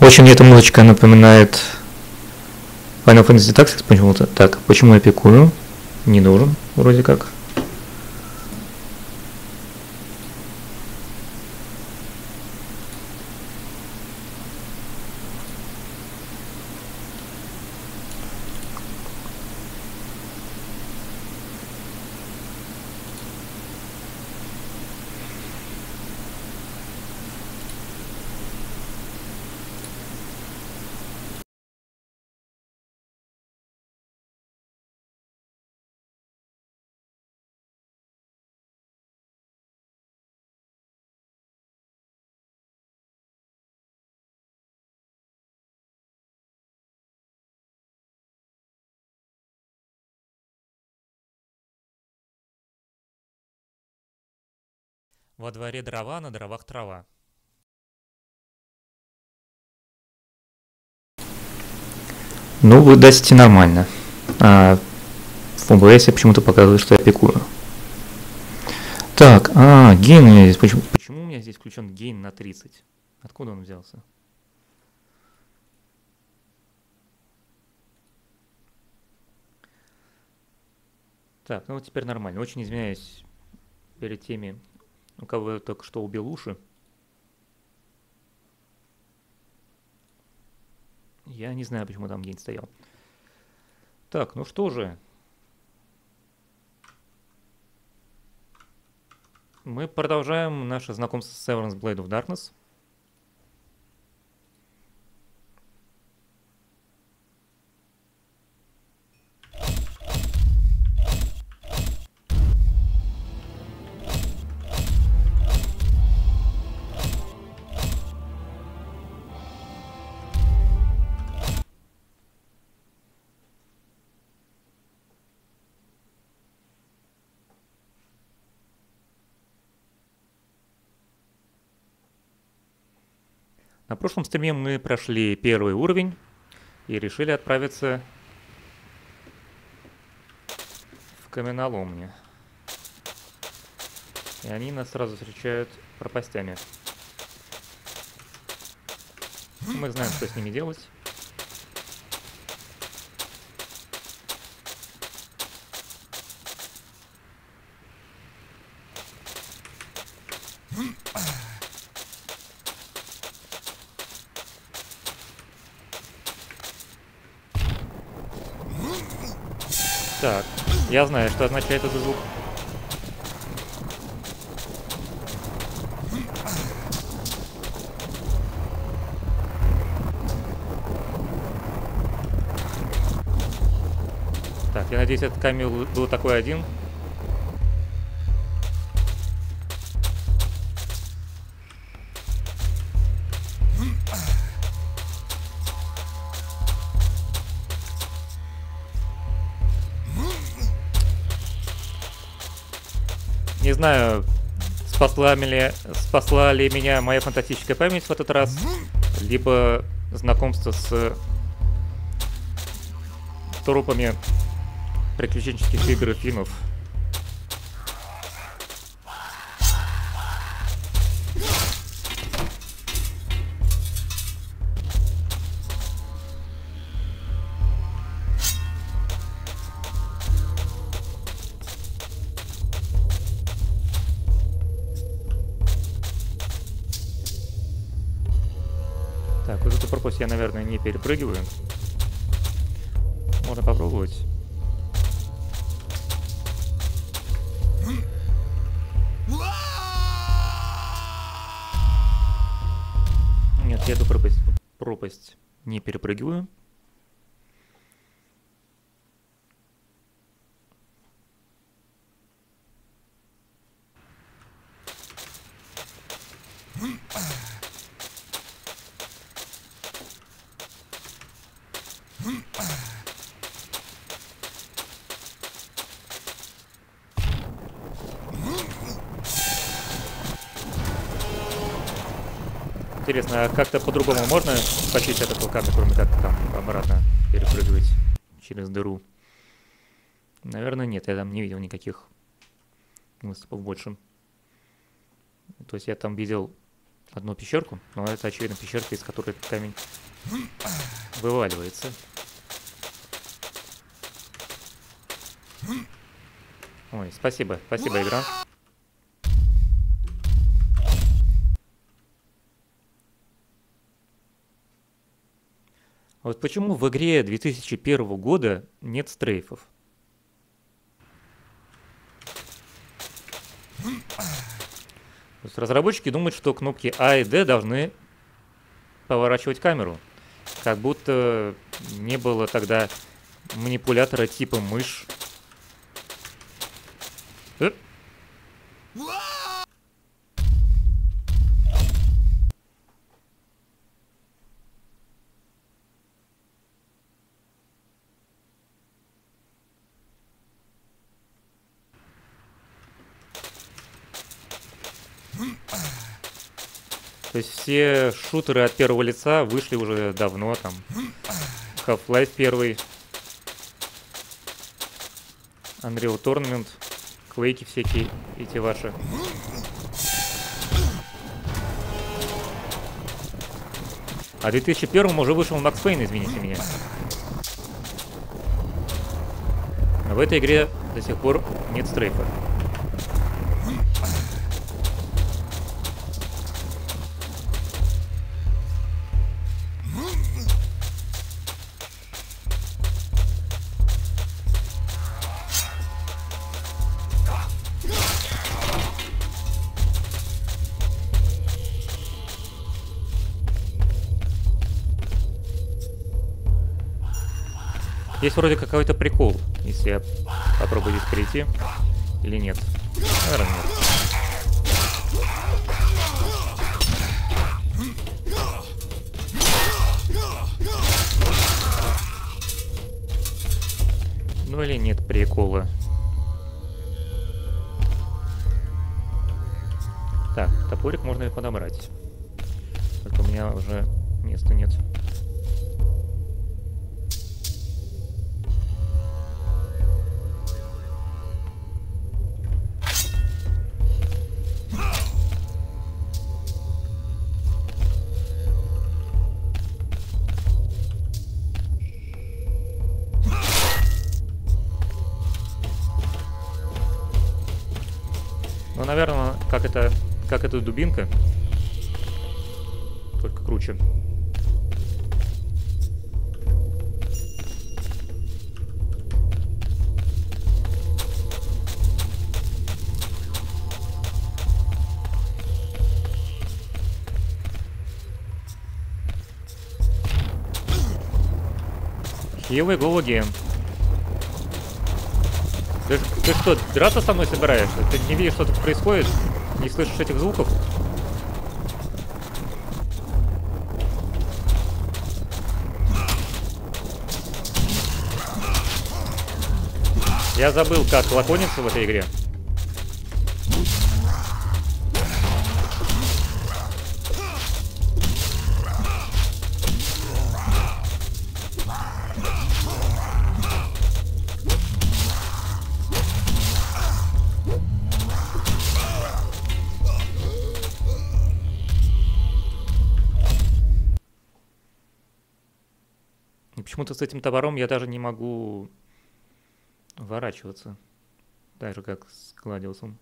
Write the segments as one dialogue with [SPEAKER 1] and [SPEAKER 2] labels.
[SPEAKER 1] Очень мне эта музычка напоминает Final Fantasy Tactics почему-то. Так, почему я пикую? Не должен, вроде как.
[SPEAKER 2] Во дворе дрова, на дровах трава.
[SPEAKER 1] Ну, вы дасите нормально. А в OBS почему-то показывает, что я пикую. Так, гейн у меня здесь. Почему у меня здесь включен гейн на 30? Откуда он взялся? Так, ну вот теперь нормально. Очень извиняюсь перед теми, у кого я только что убил уши. Я не знаю, почему там гейн стоял. Так, ну что же. Мы продолжаем наше знакомство с Severance Blade of Darkness. На прошлом стриме мы прошли первый уровень и решили отправиться в каменоломню. И они нас сразу встречают пропастями. Мы знаем, что с ними делать. Так, я знаю, что означает этот звук. Так, я надеюсь, этот камень был такой один. Не знаю, спасла ли меня моя фантастическая память в этот раз, либо знакомство с трупами приключенческих игр и фильмов. Так, вот эту пропасть я, наверное, не перепрыгиваю. Можно попробовать. Нет, я эту пропасть не перепрыгиваю. Интересно, а как-то по-другому можно спастись от этого камня, кроме как там обратно перепрыгивать через дыру? Наверное, нет, я там не видел никаких выступов больше. То есть я там видел одну пещерку. Но это, очевидно, пещерка, из которой этот камень вываливается. Ой, спасибо. Спасибо, игра. Вот почему в игре 2001 года нет стрейфов? То есть разработчики думают, что кнопки А и Д должны поворачивать камеру. Как будто не было тогда манипулятора типа мышь. То есть все шутеры от первого лица вышли уже давно, там Half-Life 1, Unreal Tournament, Quake всякие эти ваши. А в 2001 уже вышел Max Payne, извините меня. А в этой игре до сих пор нет стрейфа. Есть вроде какой-то прикол, если я попробую здесь перейти. Или нет? Наверное, нет. Ну или нет прикола. Так, топорик можно и подобрать. Только у меня уже места нет. Ну, наверное, как эта дубинка, только круче. Here we go again. Ты что, драться со мной собираешься? Ты не видишь, что тут происходит? Не слышишь этих звуков? Я забыл, как лакониться в этой игре. Почему-то с этим товаром я даже не могу ворачиваться. Так же, как с Гладиусом.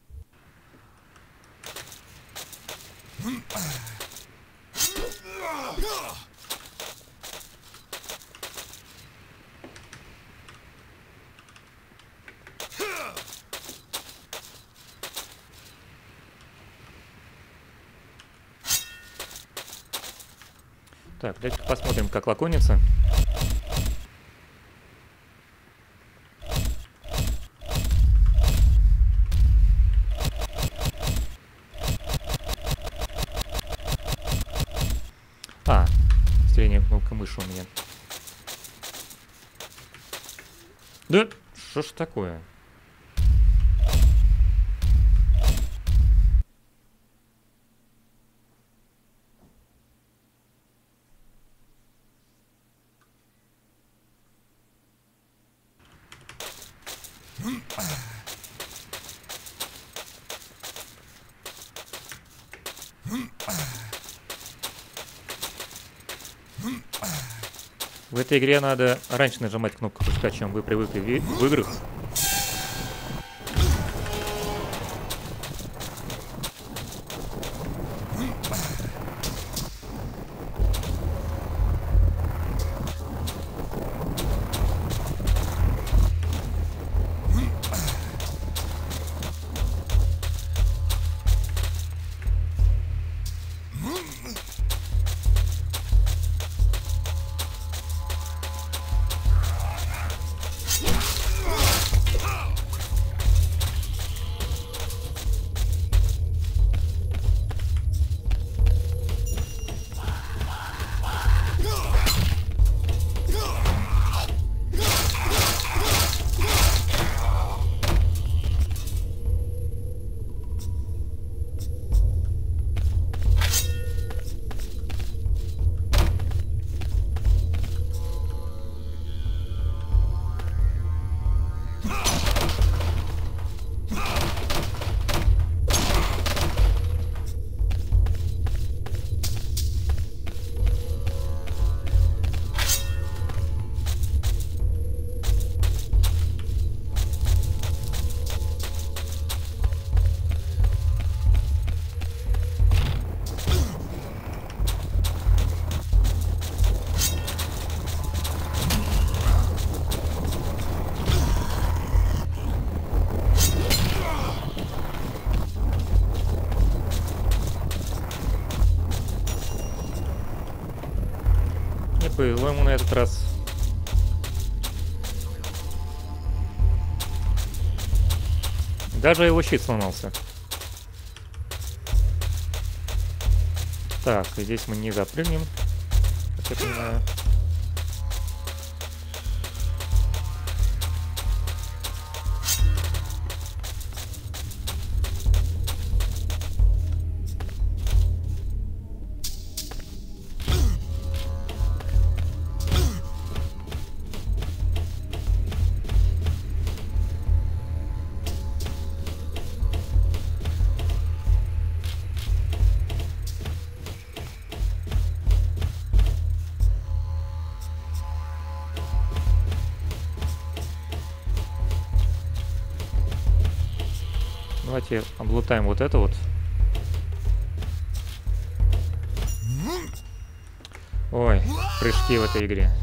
[SPEAKER 1] Так, давайте посмотрим, как лаконится. Кнопка мыши у меня. Да, что ж такое? В этой игре надо раньше нажимать кнопку пуска, чем вы привыкли в играх. Не повезло ему на этот раз. Даже его щит сломался. Так, и здесь мы не запрыгнем, как я понимаю. Давайте облутаем вот это вот. Ой, прыжки в этой игре.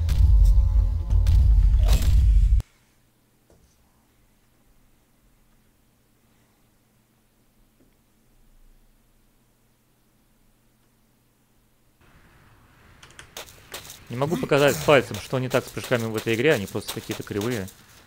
[SPEAKER 1] Не могу показать пальцем, что не так с прыжками в этой игре, они просто какие-то кривые.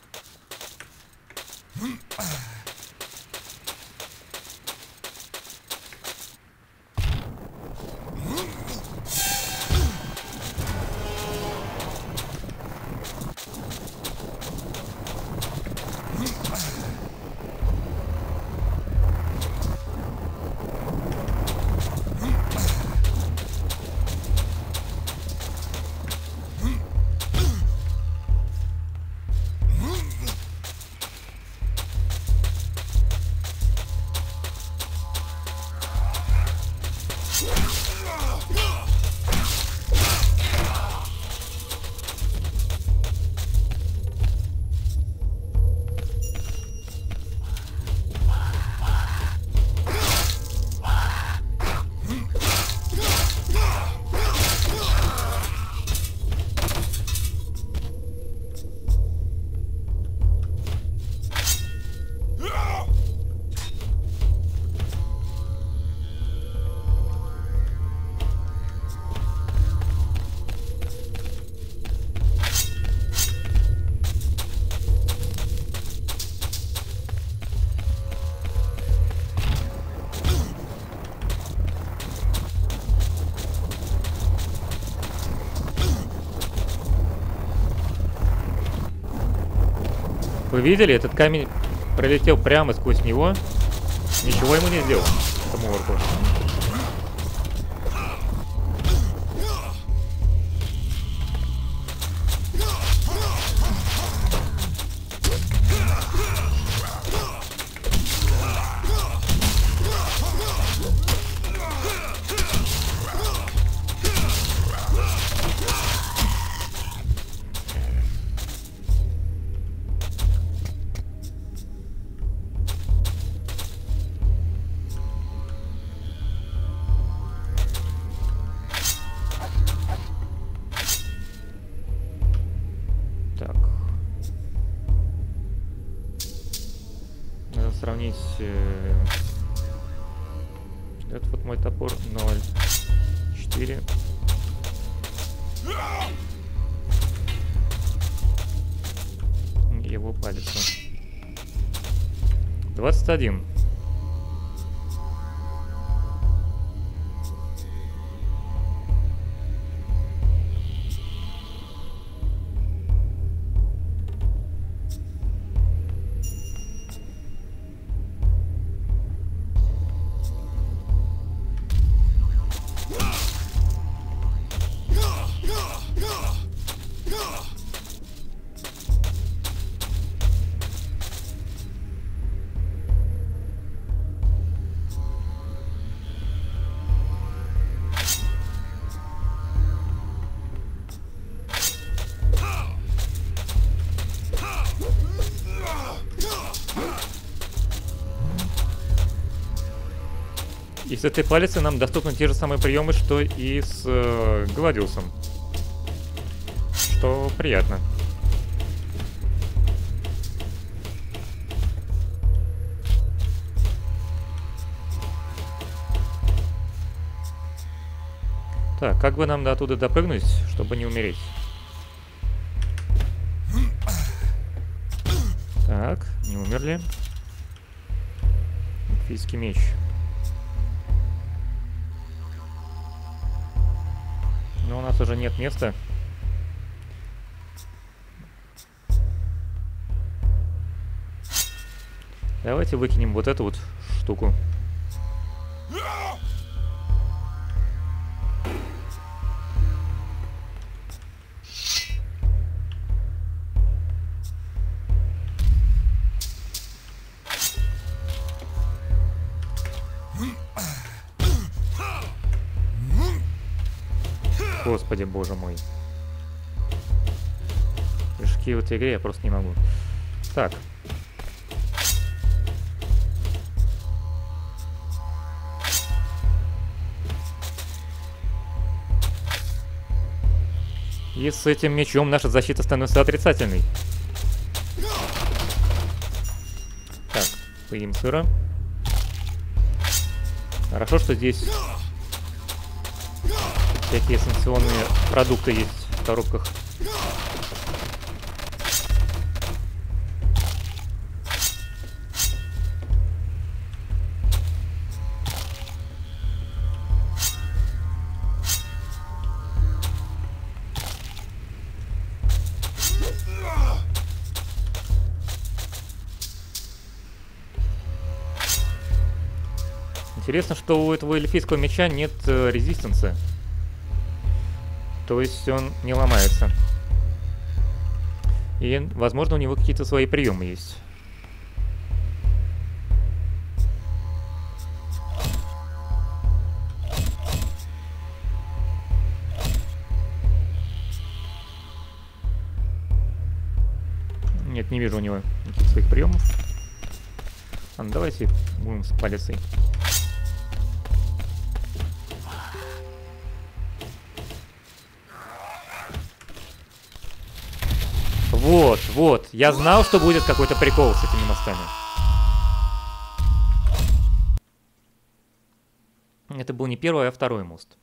[SPEAKER 1] Вы видели, этот камень пролетел прямо сквозь него. Ничего ему не сделал, этому орку. сравнить... Это вот мой топор 0, 4. Его палец. 21. И с этой палицей нам доступны те же самые приемы, что и с Гладиусом. Что приятно. Так, как бы нам до оттуда допрыгнуть, чтобы не умереть? Так, не умерли. Эльфийский меч. Но у нас уже нет места. Давайте выкинем вот эту вот штуку. Господи, боже мой. Прыжки в этой игре я просто не могу. Так. И с этим мечом наша защита становится отрицательной. Так, поим сыра. Хорошо, что здесь всякие санкционные продукты есть в коробках. Интересно, что у этого эльфийского меча нет резистенса. То есть он не ломается. И, возможно, у него какие-то свои приемы есть. Нет, не вижу у него никаких своих приемов. А, ну давайте будем с палицей. Вот, вот. Я знал, что будет какой-то прикол с этими мостами. Это был не первый, а второй мост.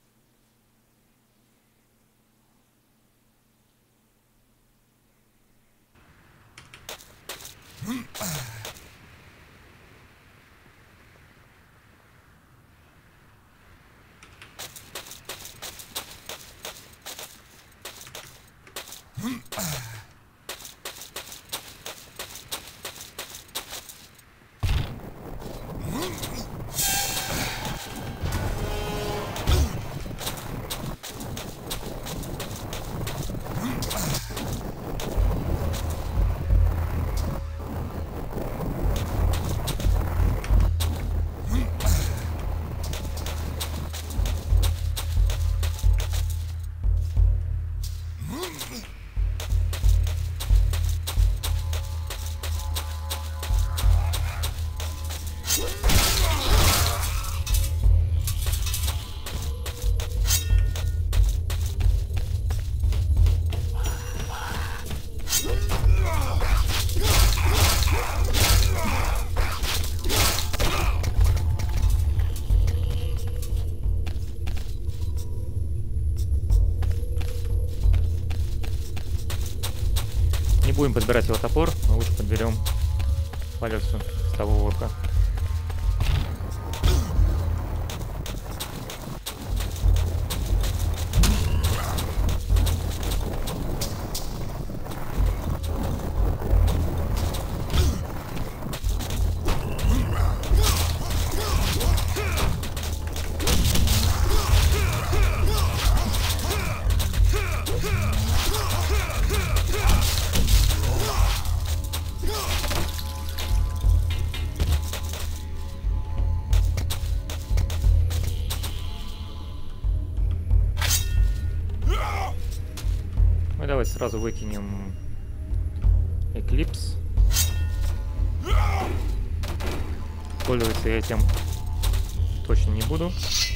[SPEAKER 1] будем подбирать его топор, мы лучше подберем палецу с того орка. Давайте сразу выкинем Эклипс. Пользоваться я этим точно не буду.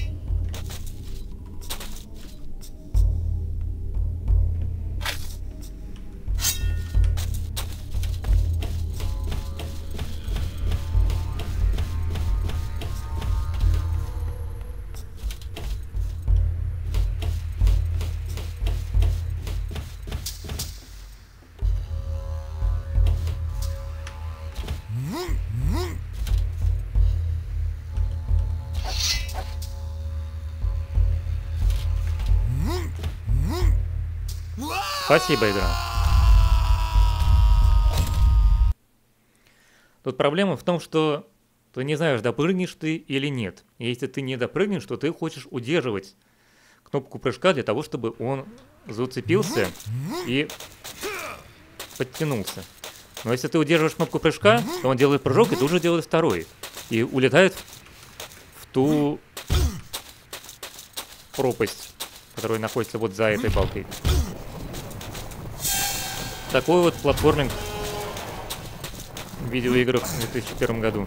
[SPEAKER 1] Спасибо, игра. Тут проблема в том, что ты не знаешь, допрыгнешь ты или нет. И если ты не допрыгнешь, то ты хочешь удерживать кнопку прыжка для того, чтобы он зацепился и подтянулся. Но если ты удерживаешь кнопку прыжка, то он делает прыжок и тут же делает второй. И улетает в ту пропасть, которая находится вот за этой балкой. Такой вот платформинг в видеоиграх в 2001 году.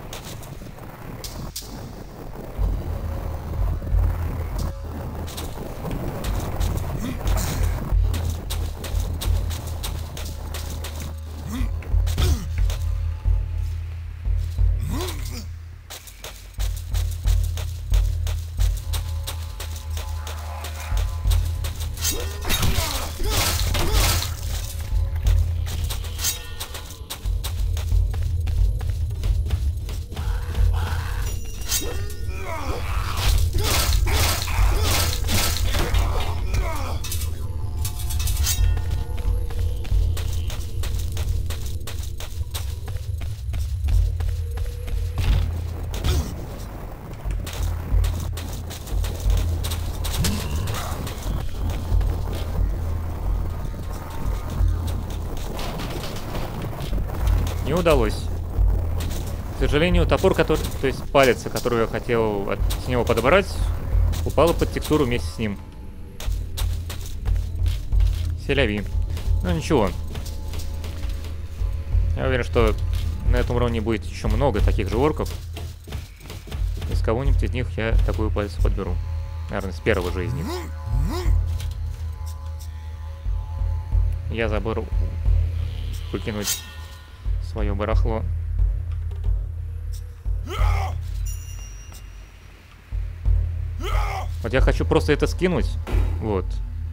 [SPEAKER 1] Не удалось. К сожалению, топор, то есть палец, который я хотел с него подобрать, упала под текстуру вместе с ним. Селяви. Ну ничего. Я уверен, что на этом уровне будет еще много таких же орков. Из кого-нибудь из них я такую палец подберу. Наверное, с первого же из них. Я забыл выкинуть свое барахло. Вот я хочу просто это скинуть. Вот.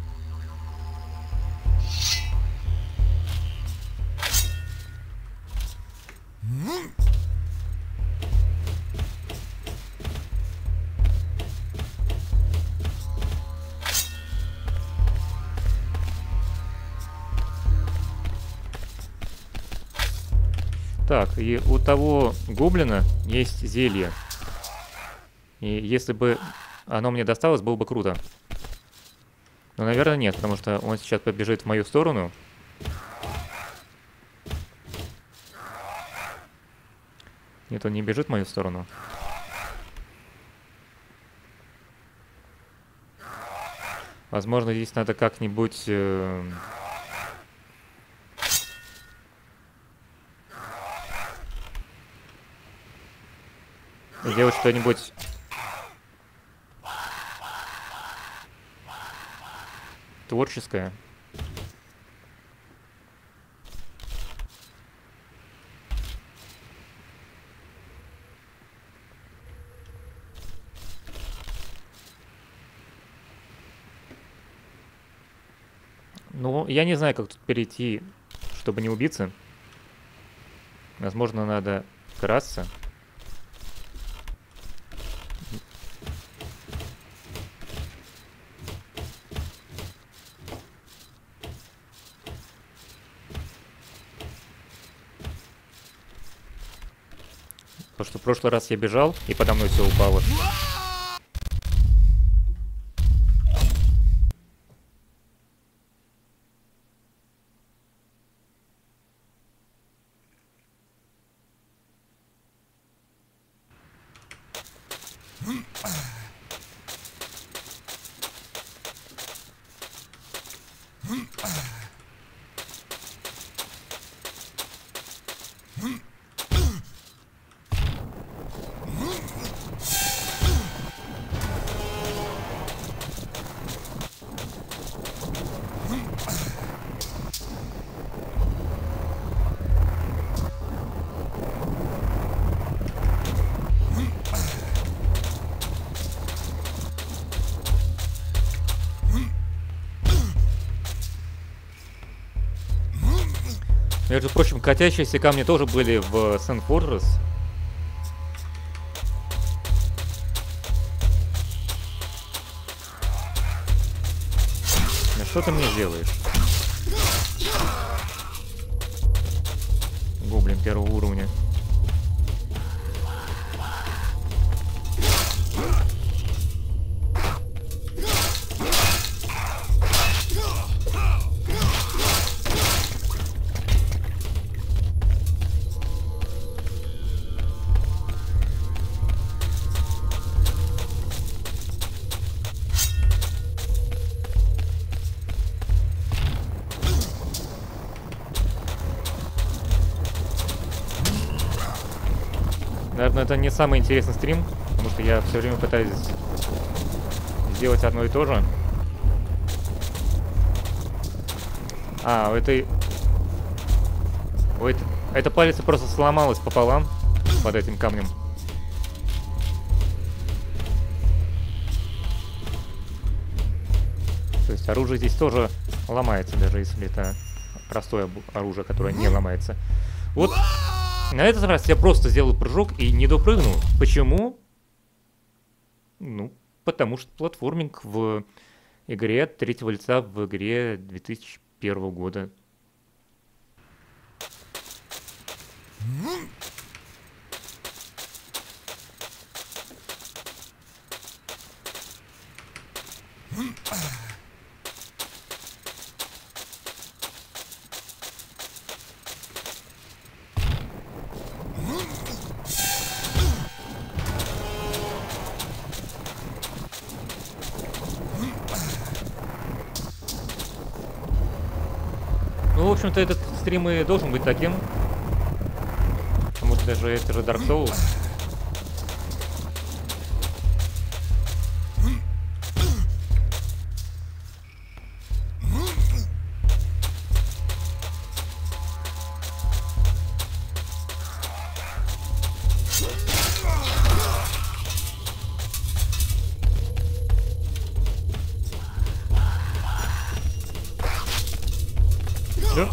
[SPEAKER 1] Так, и у того гоблина есть зелье. И если бы оно мне досталось, было бы круто. Но, наверное, нет, потому что он сейчас побежит в мою сторону. Нет, он не бежит в мою сторону. Возможно, здесь надо как-нибудь... сделать что-нибудь творческое. Ну, я не знаю, как тут перейти, чтобы не убиться. Возможно, надо красться. Потому что в прошлый раз я бежал, и подо мной все упало. Между прочим, катящиеся камни тоже были в St. Fortress. Ну что ты мне делаешь? Гоблин первого уровня. Наверное, это не самый интересный стрим, потому что я все время пытаюсь сделать одно и то же. А, эта палец просто сломалась пополам под этим камнем. То есть оружие здесь тоже ломается, даже если это простое оружие, которое не ломается. Вот. На этот раз я просто сделал прыжок и не допрыгнул. Почему? Ну, потому что платформинг в игре от третьего лица в игре 2001 года. Ну, в общем-то, этот стрим и должен быть таким. Потому что это же Dark Souls. Да?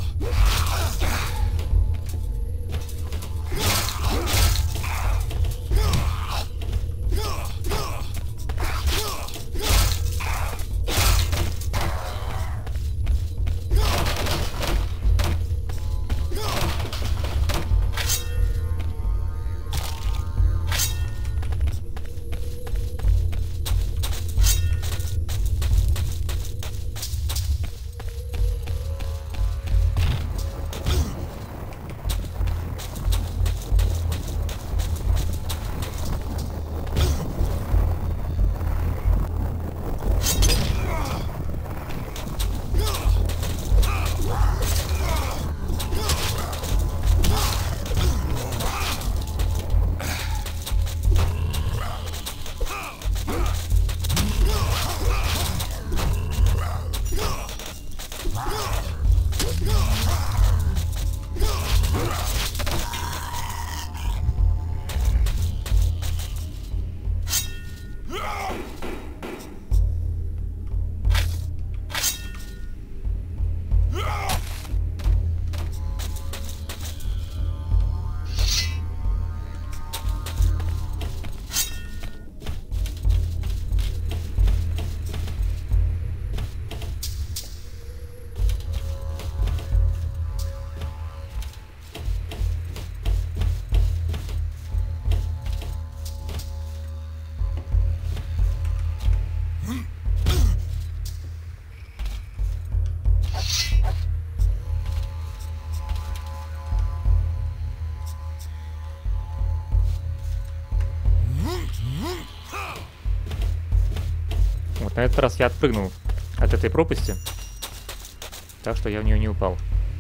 [SPEAKER 1] На этот раз я отпрыгнул от этой пропасти, так что я в нее не упал.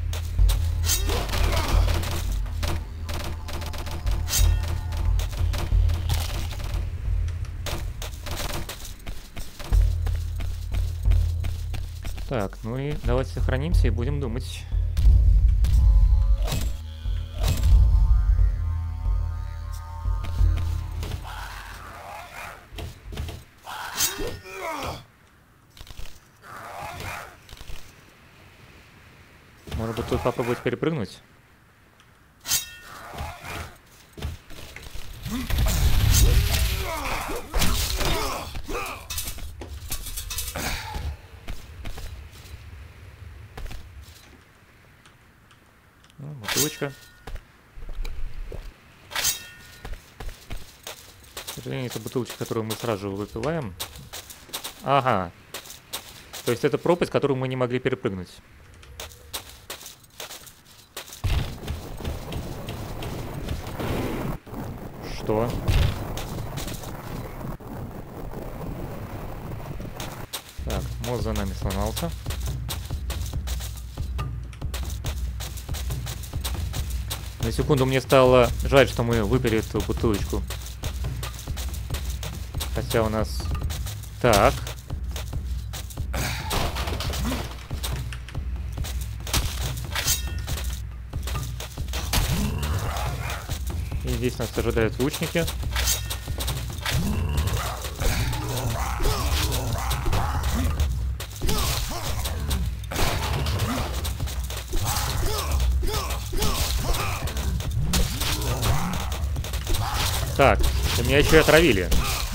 [SPEAKER 1] Так, ну и давайте сохранимся и будем думать. Может быть, тут попробовать перепрыгнуть? Бутылочка. К сожалению, это бутылочка, которую мы сразу же выпиваем. Ага. То есть это пропасть, которую мы не могли перепрыгнуть. Что? Так, мост за нами сломался. На секунду мне стало жаль, что мы выпили эту бутылочку. Хотя у нас... Так. И здесь нас ожидают лучники. Так, и меня еще и отравили.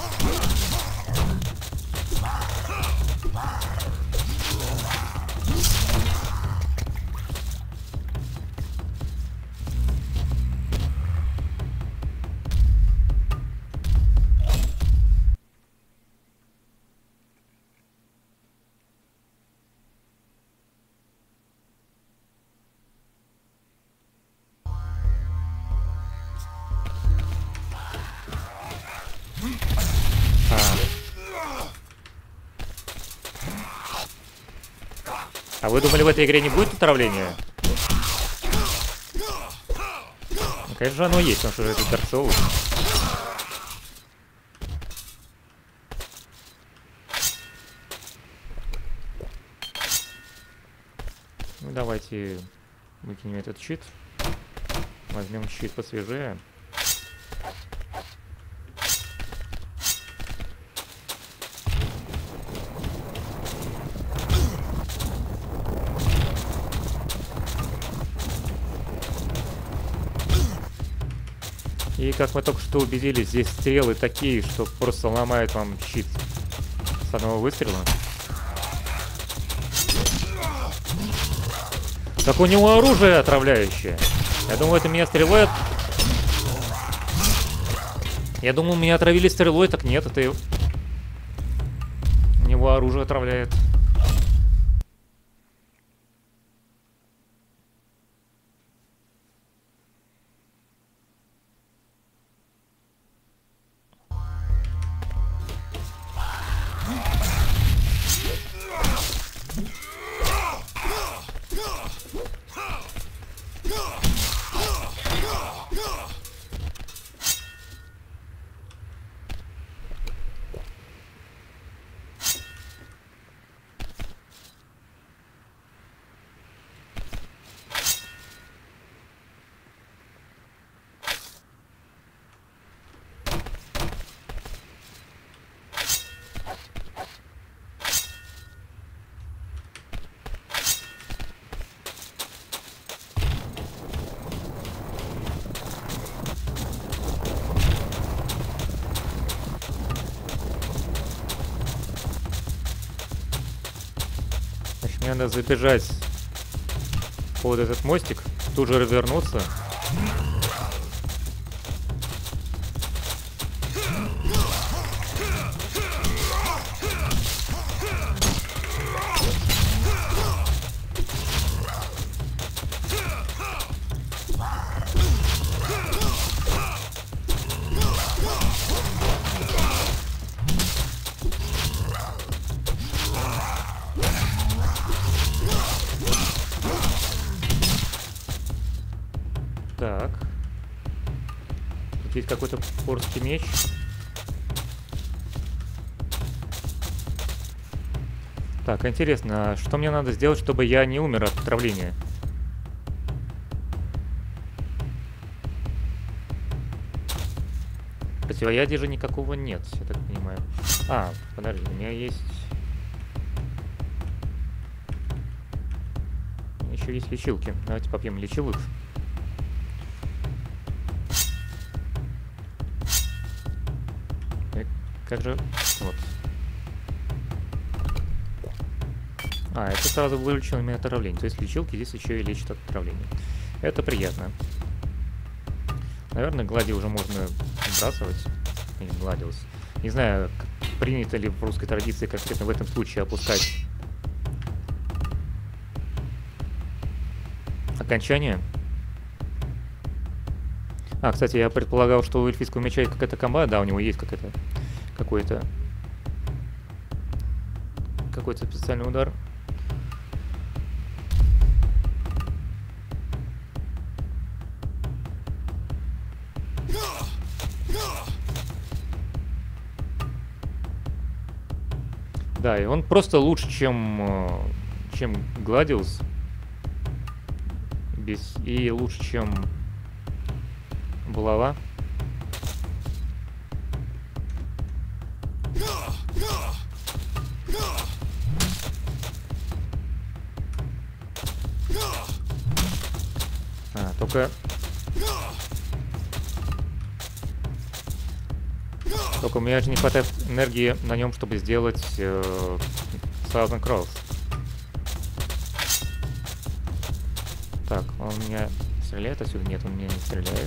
[SPEAKER 1] А вы думали, в этой игре не будет отравления? Ну, конечно же, оно есть, потому что это Dark Souls. Ну, давайте выкинем этот щит. Возьмем щит посвежее. И как мы только что убедились, здесь стрелы такие, что просто ломают вам щит с одного выстрела. Так у него оружие отравляющее. Я думаю, это меня стрелой... Я думал, меня отравили стрелой, так нет, это... У него оружие отравляет. Мне надо забежать под этот мостик, тут же развернуться. какой-то порский меч. Так, интересно, а что мне надо сделать, чтобы я не умер от отравления? Противоядия же никакого нет, я так понимаю. А, подожди, у меня есть... Еще есть лечилки. Давайте попьем лечилок. Как же... Вот. А, это сразу вылечило меня от отравления. То есть лечилки здесь еще и лечат от отравления. Это приятно. Наверное, глади уже можно сбрасывать. Или гладиус. Не знаю, принято ли в русской традиции конкретно в этом случае опускать окончание. А, кстати, я предполагал, что у эльфийского меча есть какая-то комба. Да, у него есть какой-то специальный удар. Да, и он просто лучше, чем Гладиус. И лучше, чем Булава. Только у меня же не хватает энергии на нем, чтобы сделать Thousand Crows. Так, он меня стреляет отсюда? Нет, он меня не стреляет.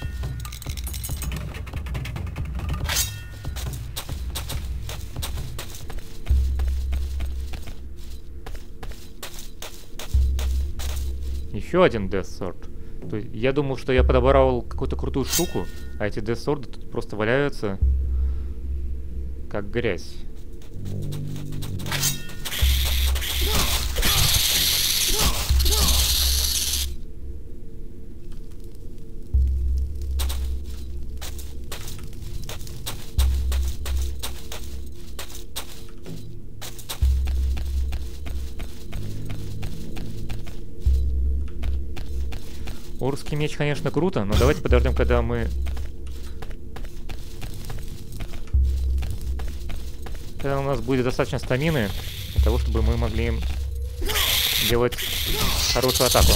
[SPEAKER 1] Еще один Death Sword. То есть я думал, что я подобрал какую-то крутую штуку, а эти Death Sword тут просто валяются как грязь. Урский меч, конечно, круто, но давайте подождем, когда у нас будет достаточно стамины для того, чтобы мы могли делать хорошую атаку.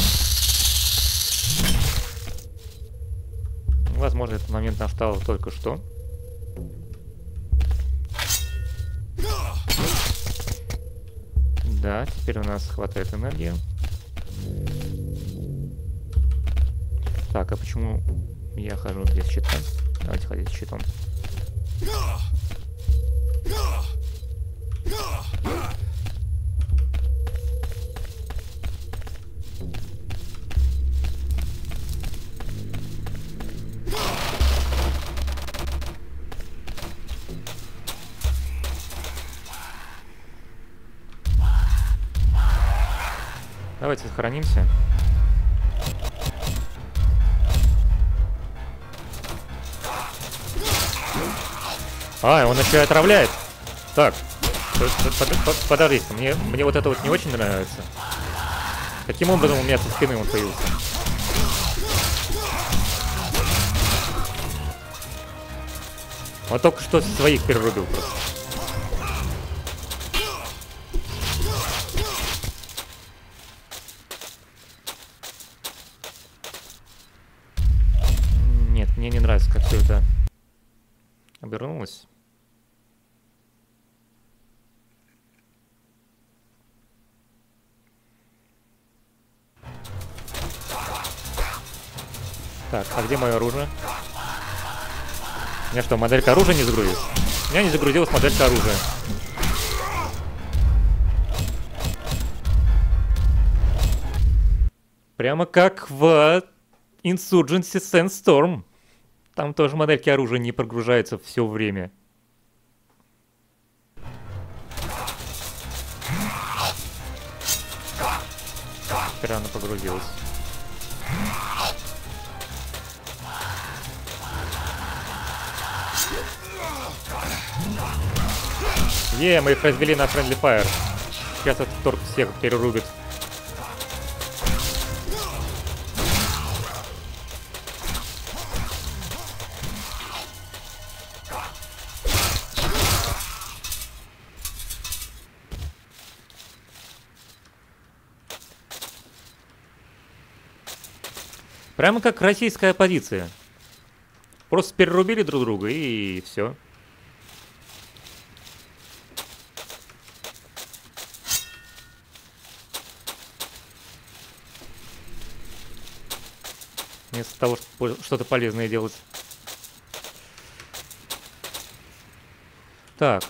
[SPEAKER 1] Возможно, этот момент настал только что. Да, теперь у нас хватает энергии. Так, а почему я хожу без щита? Давайте ходить с щитом. Давайте сохранимся. А, он еще и отравляет. Так, подождите, мне вот это вот не очень нравится. Каким образом у меня со спины он появился? Он только что своих перерубил просто. Нет, мне не нравится, как все это обернулось. Так, а где мое оружие? У меня что, моделька оружия не загрузилась? У меня не загрузилась моделька оружия. Прямо как в Insurgency Sandstorm. Там тоже модельки оружия не прогружаются все время. Теперь она погрузилась. Мы их развели на Friendly Fire. Сейчас этот торт всех перерубит. Прямо как российская оппозиция. Просто перерубили друг друга и все. Вместо того, чтобы что-то полезное делать. Так.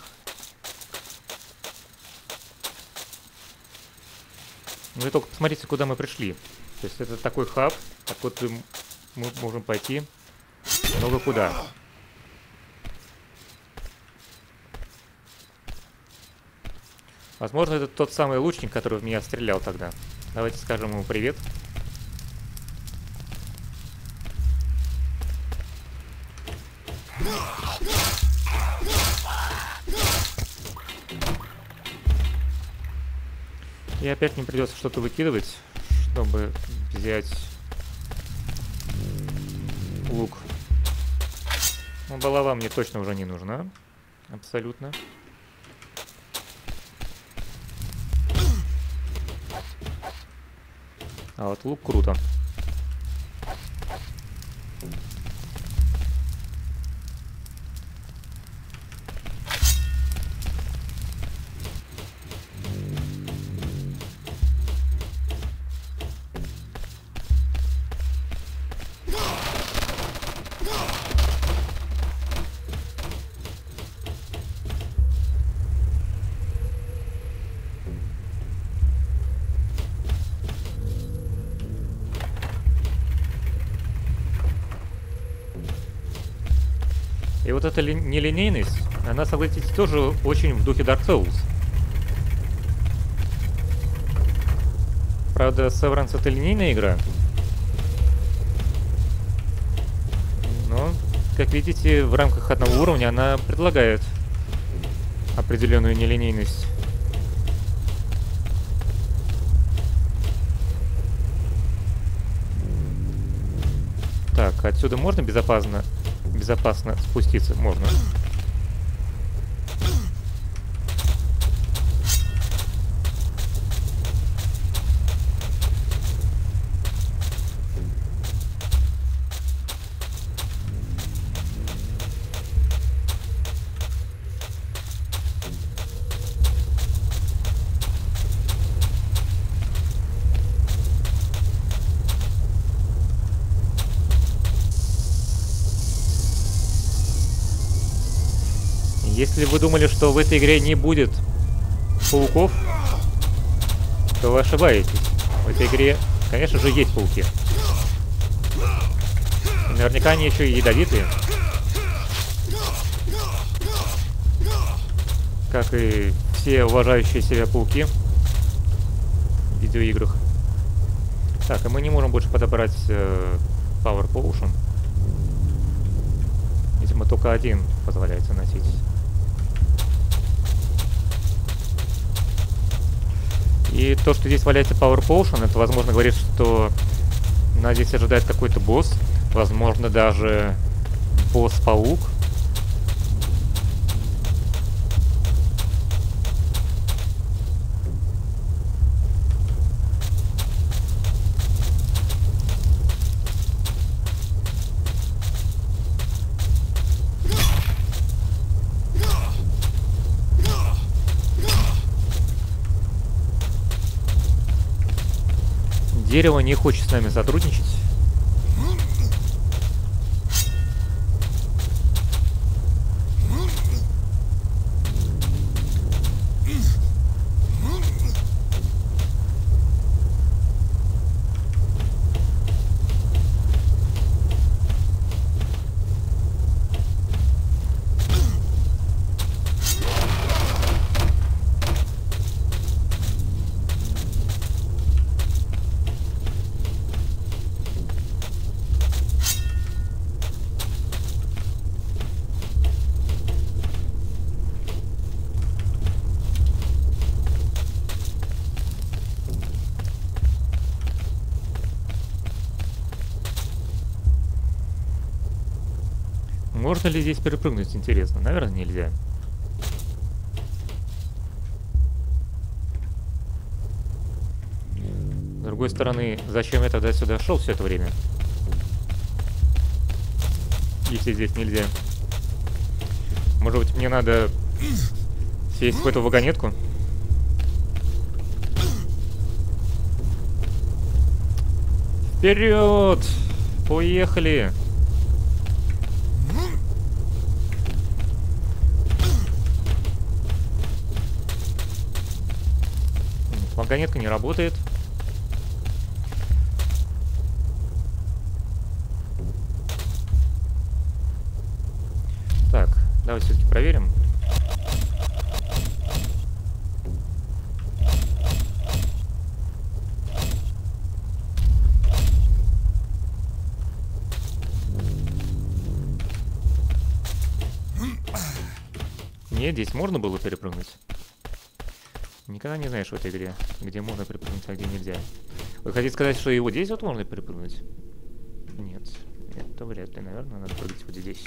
[SPEAKER 1] Вы только посмотрите, куда мы пришли. То есть это такой хаб, откуда мы можем пойти много куда. Возможно, это тот самый лучник, который в меня стрелял тогда. Давайте скажем ему привет. И опять мне придется что-то выкидывать, чтобы взять лук. Ну, булава мне точно уже не нужна. Абсолютно. А вот лук круто. И вот эта нелинейность, она, согласитесь, тоже очень в духе Dark Souls. Правда, Severance — это линейная игра. Но, как видите, в рамках одного уровня она предлагает определенную нелинейность. Так, отсюда можно безопасно спуститься? Можно. Если вы думали, что в этой игре не будет пауков, то вы ошибаетесь. В этой игре, конечно же, есть пауки. И наверняка они еще и ядовитые. Как и все уважающие себя пауки в видеоиграх. Так, и мы не можем больше подобрать Power Potion. Видимо, только один позволяется носить. И то, что здесь валяется Power Potion, это, возможно, говорит, что нас здесь ожидает какой-то босс. Возможно, даже босс-паук. Дерево не хочет с нами сотрудничать. Можно ли здесь перепрыгнуть, интересно? Наверное, нельзя. С другой стороны, зачем я тогда сюда шел все это время? Если здесь нельзя. Может быть, мне надо сесть в эту вагонетку? Вперед! Поехали! Вагонетка не работает. Так, давай все-таки проверим. Нет, здесь можно было перепрыгнуть. Никогда не знаешь в этой игре, где можно перепрыгнуть, а где нельзя. Вы хотите сказать, что его здесь вот можно перепрыгнуть? Нет, это вряд ли, наверное, надо прыгать вот здесь.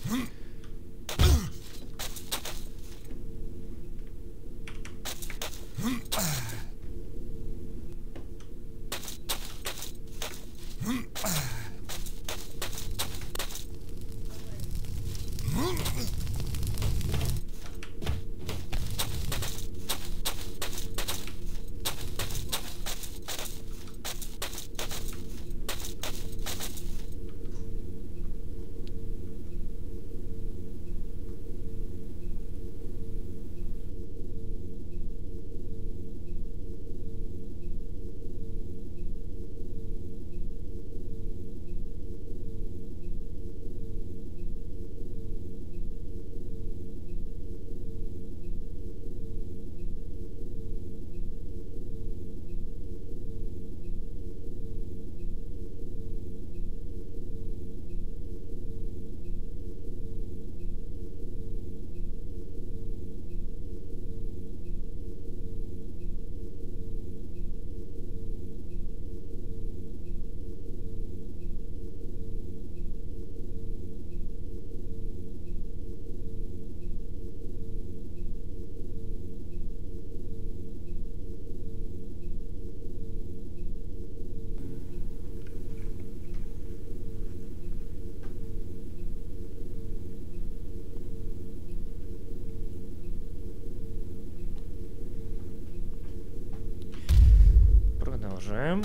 [SPEAKER 1] Продолжаем.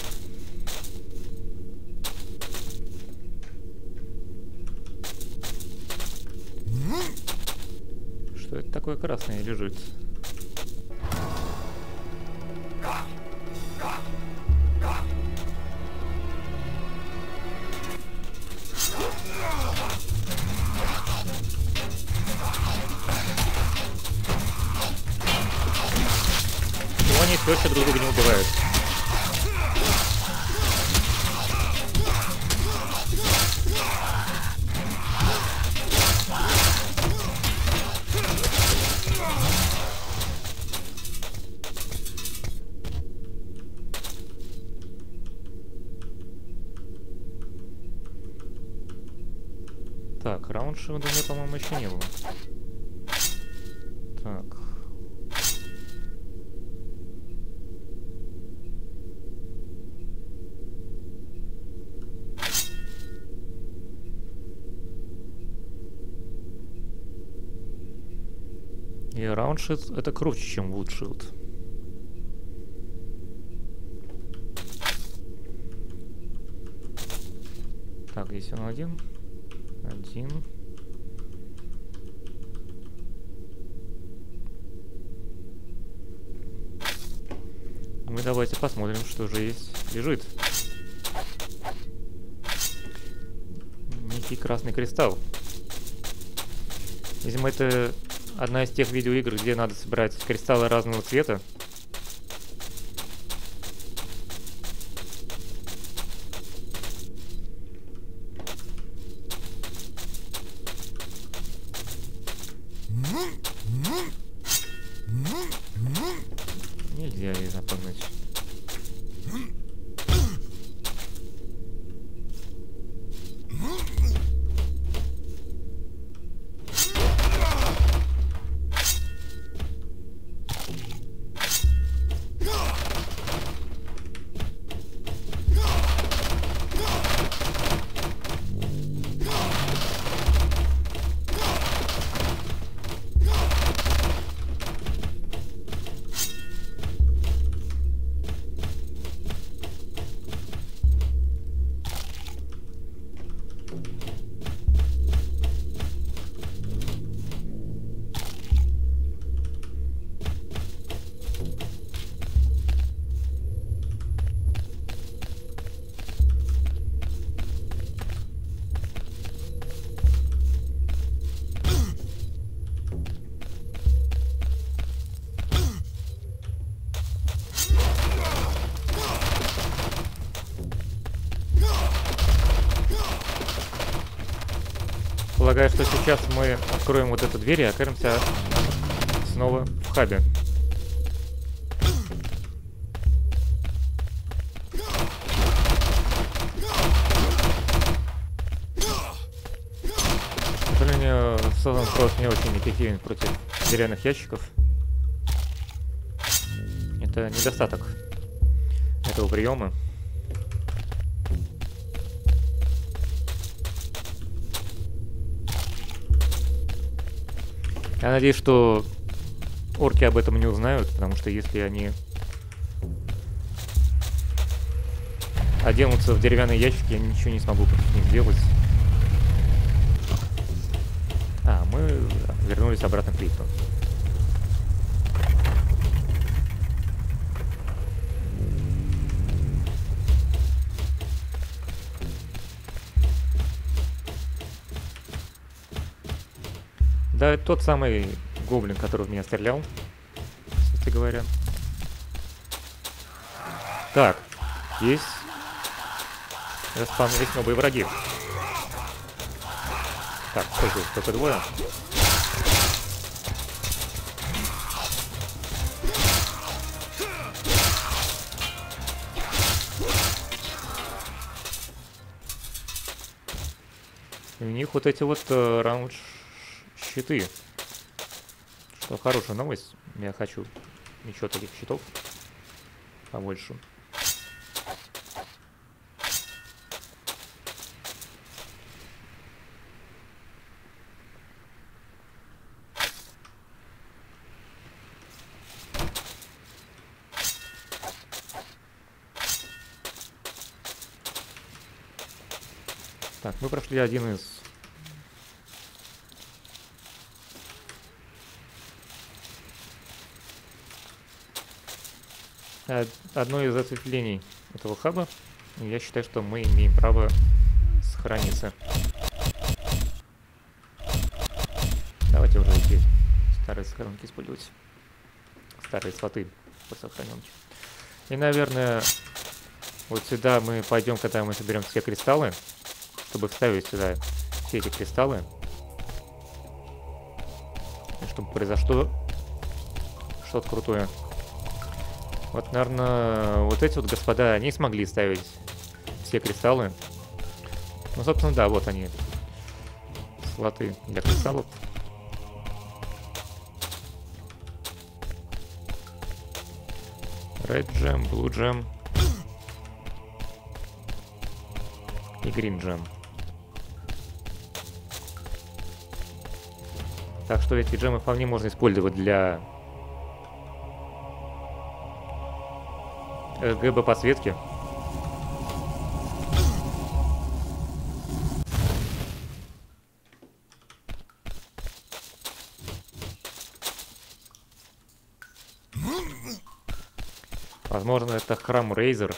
[SPEAKER 1] Что это такое красное лежит? Почему они все друг друга не убивают? Так, раундшифта у меня, по-моему, еще не было. Так. И раундшифт это круче, чем вудшифт. Так, здесь он один. Ну и давайте посмотрим, что же есть. Лежит. Некий красный кристалл. Видимо, это одна из тех видеоигр, где надо собирать кристаллы разного цвета. Нельзя ее запомнить. Предполагаю, что сейчас мы откроем вот эту дверь и окажемся снова в хабе. К сожалению, Создан просто не очень эффективен против деревянных ящиков. Это недостаток этого приема. Я надеюсь, что орки об этом не узнают, потому что если они оденутся в деревянные ящики, я ничего не смогу против них сделать. А, мы вернулись обратно к лифту. Да, это тот самый гоблин, который в меня стрелял, кстати говоря. Так, есть распавнились новые враги. Так, сколько их? Только двое. И у них вот эти вот раунд щиты. Что хорошая новость. Я хочу еще таких щитов побольше. Так, мы прошли один из... одно из ответвлений этого хаба. И я считаю, что мы имеем право сохраниться. Давайте уже эти старые сохранки использовать. Старые слоты по сохраненке. И, наверное, вот сюда мы пойдем, когда мы соберем все кристаллы, чтобы вставить сюда все эти кристаллы. И чтобы произошло что-то крутое. Вот, наверное, вот эти вот господа не смогли ставить все кристаллы. Ну, собственно, да, вот они. Слоты для кристаллов. Red Gem, Blue Gem и Green Gem. Так что эти джемы вполне можно использовать для РГБ подсветки. Возможно, это храм Рейзер.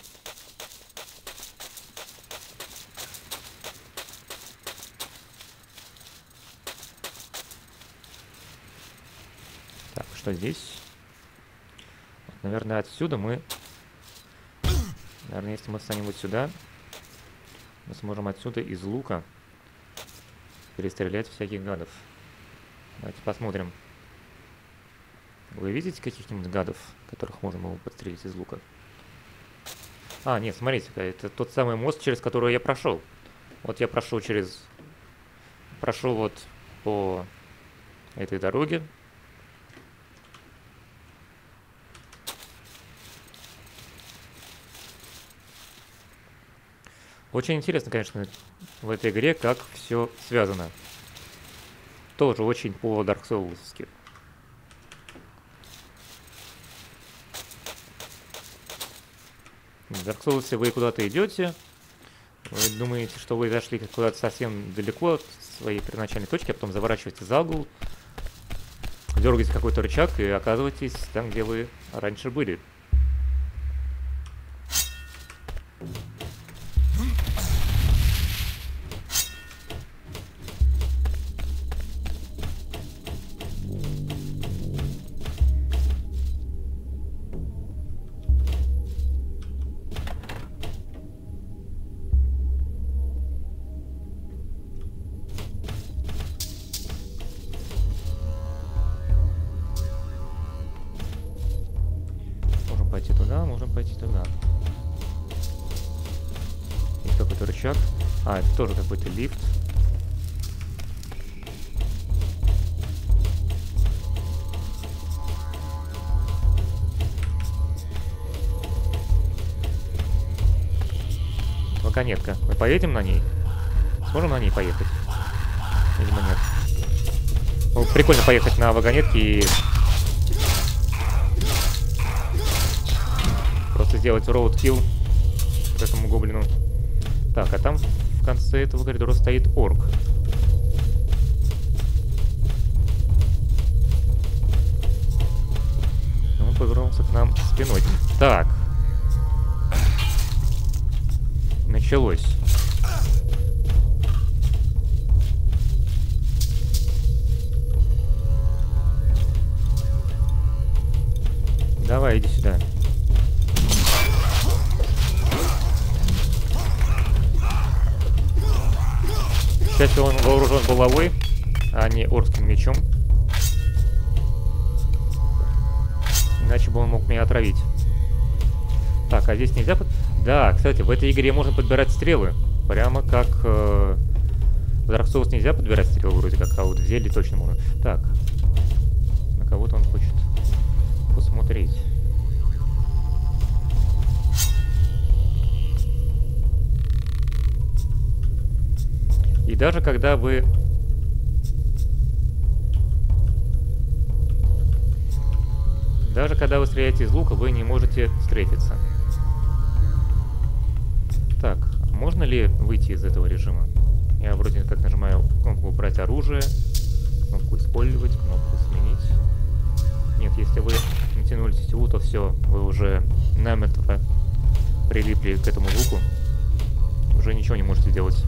[SPEAKER 1] Так, что здесь? Вот, наверное, отсюда мы... Наверное, если мы встанем вот сюда, мы сможем отсюда из лука перестрелять всяких гадов. Давайте посмотрим. Вы видите каких-нибудь гадов, которых можно было подстрелить из лука? А, нет, смотрите-ка, это тот самый мост, через который я прошел. Вот я прошел через... Прошел вот по этой дороге. Очень интересно, конечно, в этой игре, как все связано. Тоже очень по Dark Souls-ски. В Dark Souls вы куда-то идете, вы думаете, что вы зашли куда-то совсем далеко от своей первоначальной точки, а потом заворачиваете за угол, дергаете какой-то рычаг и оказываетесь там, где вы раньше были. Да, можем пойти туда. Есть какой-то рычаг. А, это тоже какой-то лифт. Вагонетка. Мы поедем на ней? Сможем на ней поехать? Видимо, нет. Ну, прикольно поехать на вагонетке и просто сделать роудкилл к этому гоблину. Так, а там в конце этого коридора стоит орк. Он повернулся к нам спиной. Так. Началось. Давай, иди сюда. К счастью, он вооружен булавой, а не оркским мечом. Иначе бы он мог меня отравить. Так, а здесь нельзя... Да, кстати, в этой игре можно подбирать стрелы. Прямо как... В Dark Souls нельзя подбирать стрелы вроде как, а вот в Зелье точно можно. Так. На кого-то он хочет посмотреть. И даже когда вы... Даже когда вы стреляете из лука, вы не можете встретиться. Так, можно ли выйти из этого режима? Я вроде как нажимаю кнопку «Брать оружие», кнопку «Использовать», кнопку «Сменить». Нет, если вы натянули тетиву, то все, вы уже намертво прилипли к этому луку. Уже ничего не можете делать.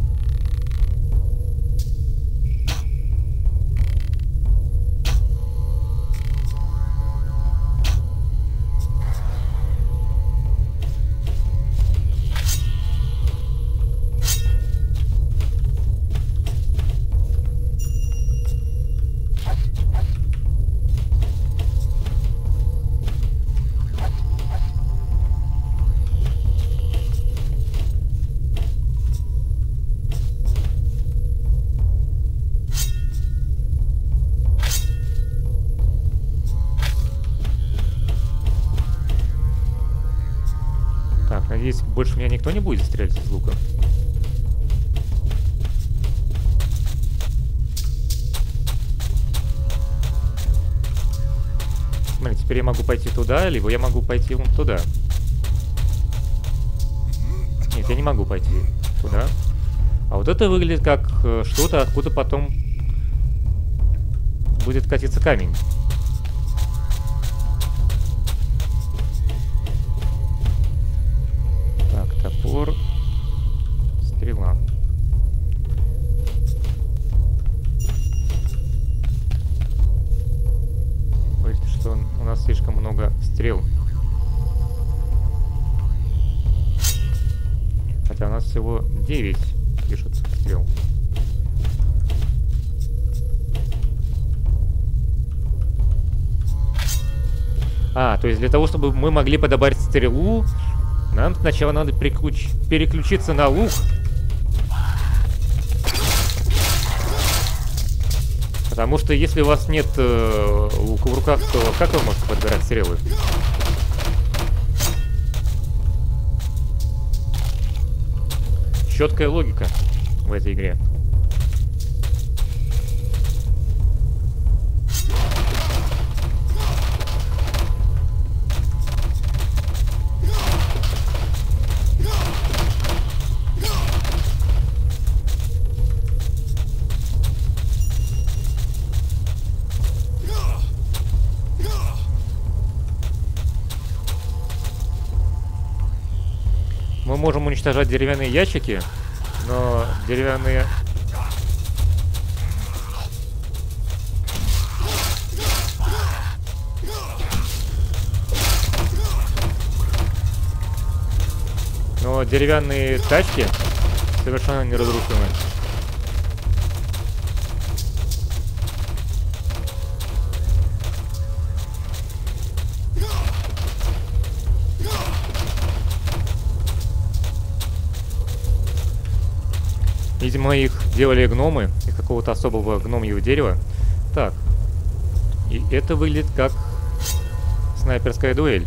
[SPEAKER 1] Надеюсь, больше меня никто не будет стрелять из лука. Смотри, теперь я могу пойти туда, либо я могу пойти вон туда. Нет, я не могу пойти туда. А вот это выглядит как что-то, откуда потом будет катиться камень. Топор, стрела. Говорит, что у нас слишком много стрел. Хотя у нас всего 9, пишут, стрел. А, то есть для того, чтобы мы могли подобрать стрелу, нам сначала надо переключиться на лук. Потому что если у вас нет лука в руках, то как вы можете подбирать стрелы? Четкая логика в этой игре. Мы можем уничтожать деревянные ящики, но деревянные... Но деревянные тачки совершенно неразрушимы. Видимо, их делали гномы из какого-то особого гномьего дерева. Так. И это выглядит как снайперская дуэль.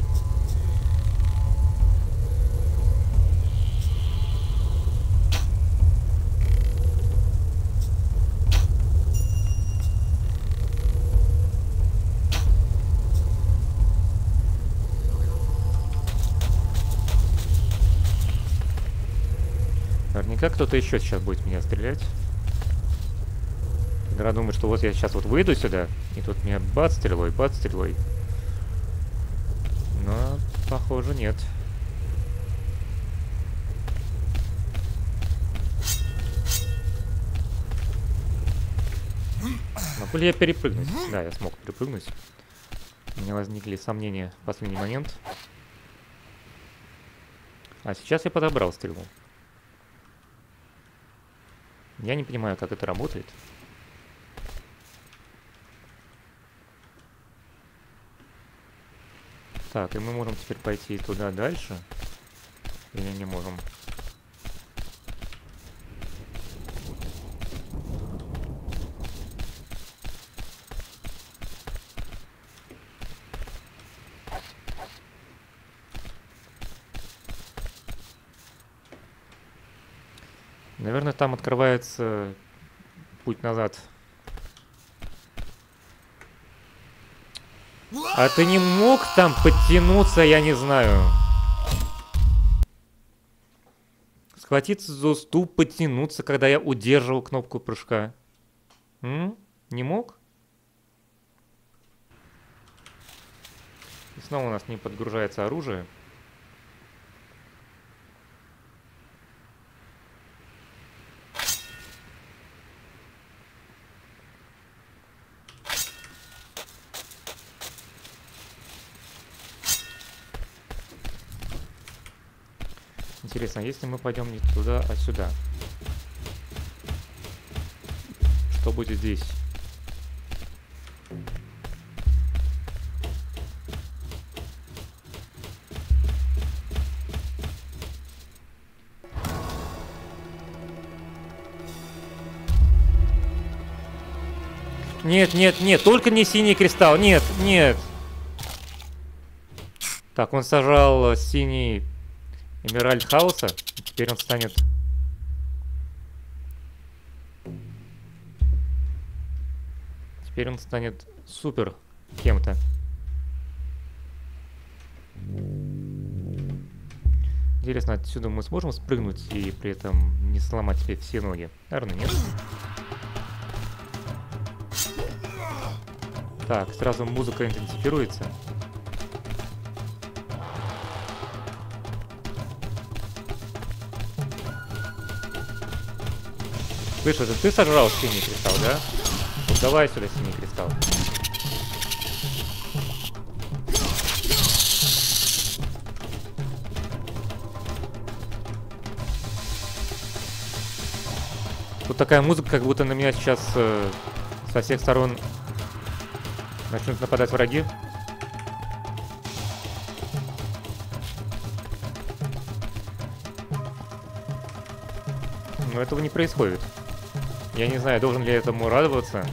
[SPEAKER 1] Наверняка кто-то еще сейчас будет в меня стрелять. Игра думает, что вот я сейчас вот выйду сюда, и тут меня бац стрелой, бац стрелой. Но, похоже, нет. Могу ли я перепрыгнуть? Да, я смог перепрыгнуть. У меня возникли сомнения в последний момент. А сейчас я подобрал стрелу. Я не понимаю, как это работает. Так, и мы можем теперь пойти туда дальше. Или не можем? Наверное, там открывается путь назад. А ты не мог там подтянуться, я не знаю. Схватиться за уступ, подтянуться, когда я удерживал кнопку прыжка. Не мог? И снова у нас не подгружается оружие. Интересно, если мы пойдем не туда, а сюда, что будет здесь? Нет, нет, нет, только не синий кристалл, нет, нет. Так, он сажал синий Эмеральд Хаоса, теперь он станет... Теперь он станет супер кем-то. Интересно, отсюда мы сможем спрыгнуть и при этом не сломать себе все ноги? Наверное, нет. Так, сразу музыка интенсифируется. Слышь, это ты сожрал синий кристалл, да? Вот давай сюда синий кристалл. Тут такая музыка, как будто на меня сейчас со всех сторон начнут нападать враги. Но этого не происходит. Я не знаю, должен ли я этому радоваться.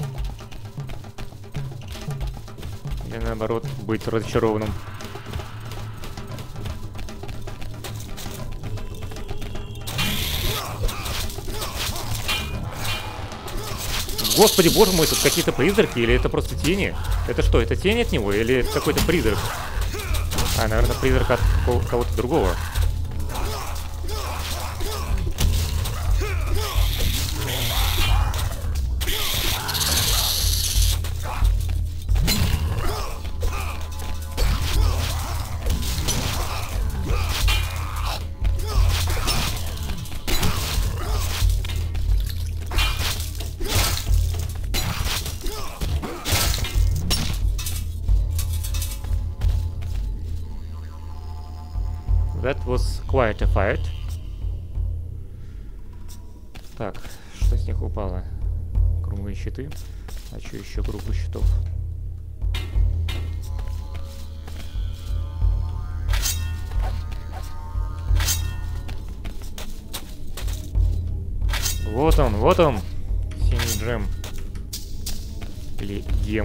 [SPEAKER 1] Или наоборот, быть разочарованным. Господи, боже мой, тут какие-то призраки или это просто тени? Это что, это тень от него или это какой-то призрак? А, наверное, призрак от кого-то другого. That was quite a fight. Так, что с них упало? Круглые щиты. А что еще круглых щитов? Вот он, вот он. Синий джем. Или гем.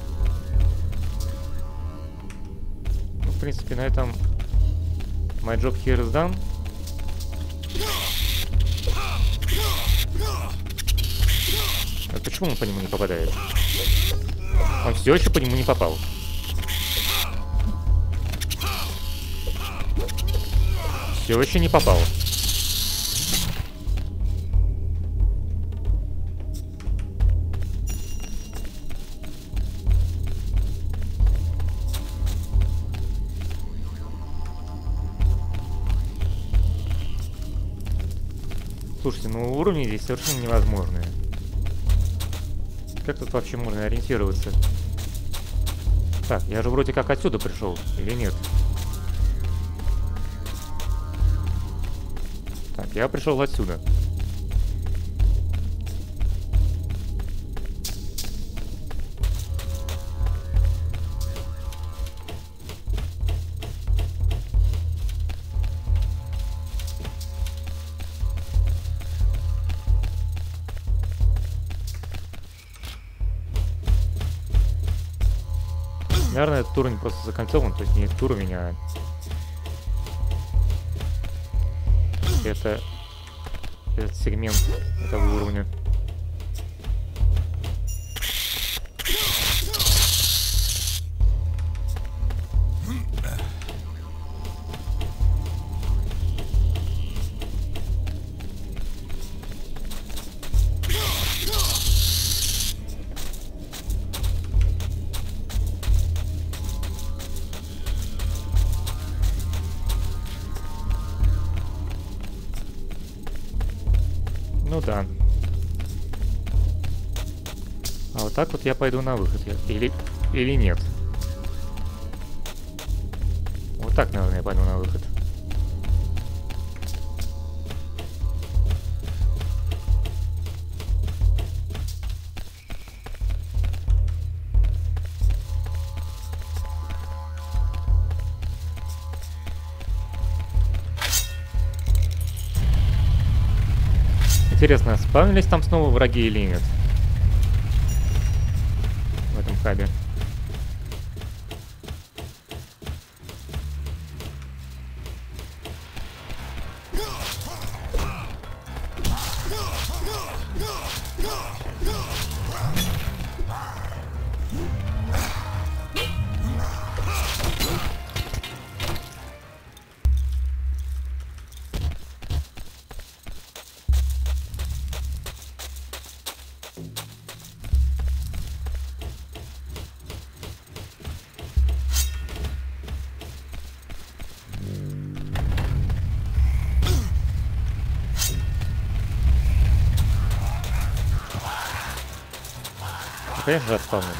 [SPEAKER 1] Ну, в принципе, на этом my job here is done. А почему он по нему не попадает? Он все еще по нему не попал. Все еще не попал. Слушайте, ну уровни здесь совершенно невозможные. Как тут вообще можно ориентироваться? Так, я же вроде как отсюда пришел, или нет? Так, я пришел отсюда. Наверное, этот уровень просто закольцован, то есть не этот уровень, а это этот сегмент этого уровня. Ну да. А вот так вот я пойду на выход. Или нет? Вот так, наверное, я пойду на выход. Интересно, спавнились там снова враги или нет? В этом хабе. Конечно же, отспавнились.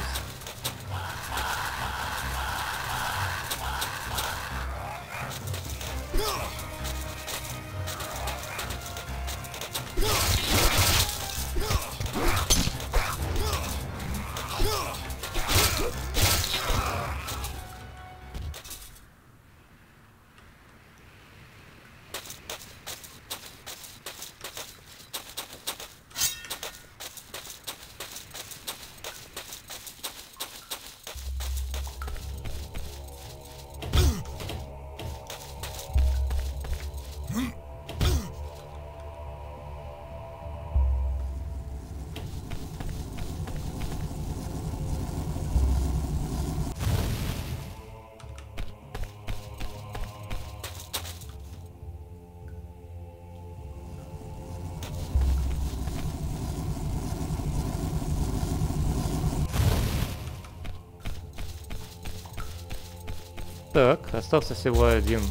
[SPEAKER 1] Так, остался всего один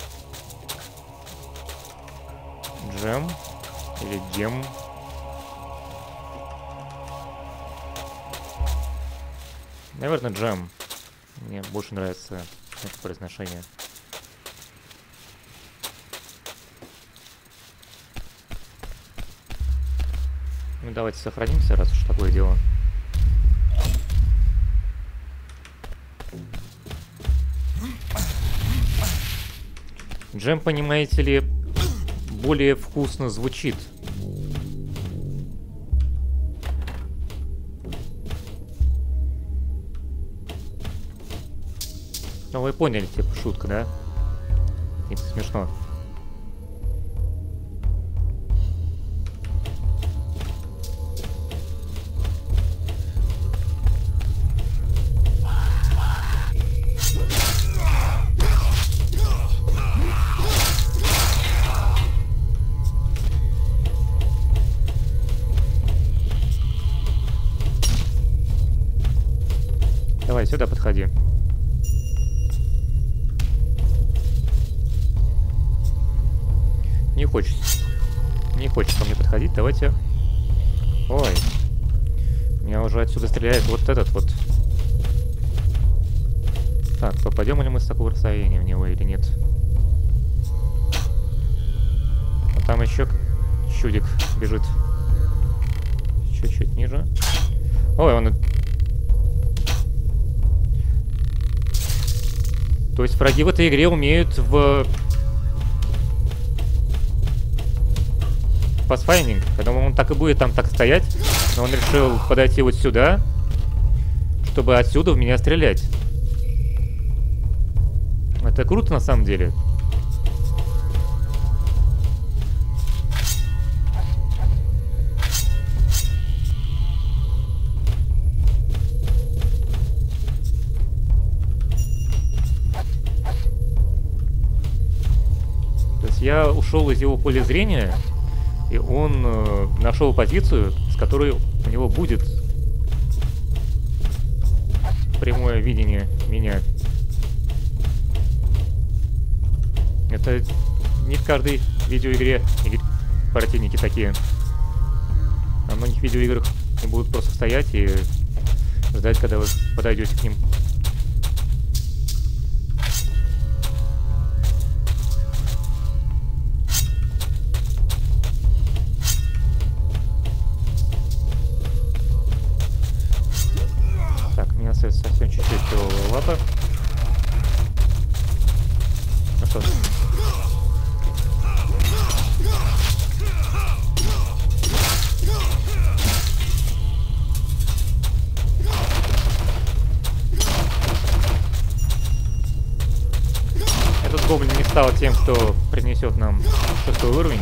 [SPEAKER 1] джем или гем. Наверное, джем. Мне больше нравится это произношение. Ну, давайте сохранимся, раз уж такое дело. Джем, понимаете ли, более вкусно звучит, Ну вы поняли, типа, шутка, да? Типа смешно. Давай, сюда подходи. Не хочет. Не хочет ко мне подходить. Давайте... Ой. Меня уже отсюда стреляет вот этот вот. Так, попадем ли мы с такого расстояния в него или нет? А там еще чудик бежит. Чуть-чуть ниже. Ой, он... То есть враги в этой игре умеют в... Пасфайнинг. Я думал, он так и будет там так стоять. Но он решил подойти вот сюда, чтобы отсюда в меня стрелять. Это круто на самом деле. То есть я ушел из его поля зрения, и он нашел позицию, с которой у него будет прямое видение меня. Это не в каждой видеоигре противники такие. На многих видеоиграх они будут просто стоять и ждать, когда вы подойдете к ним. Так, мне остается совсем чуть-чуть до лапы. Ну что ж. Этот гоблин не стал тем, кто принесет нам 6-й уровень.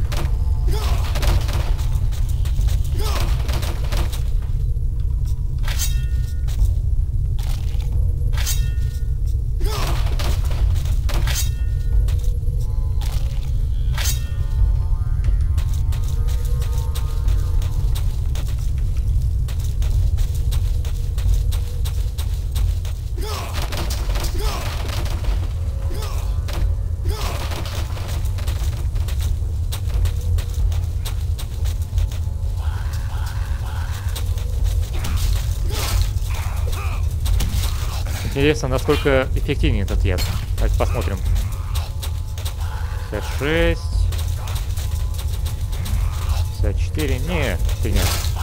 [SPEAKER 1] Интересно, насколько эффективнее этот яд. Давайте посмотрим. 56. 54. Не, фигня.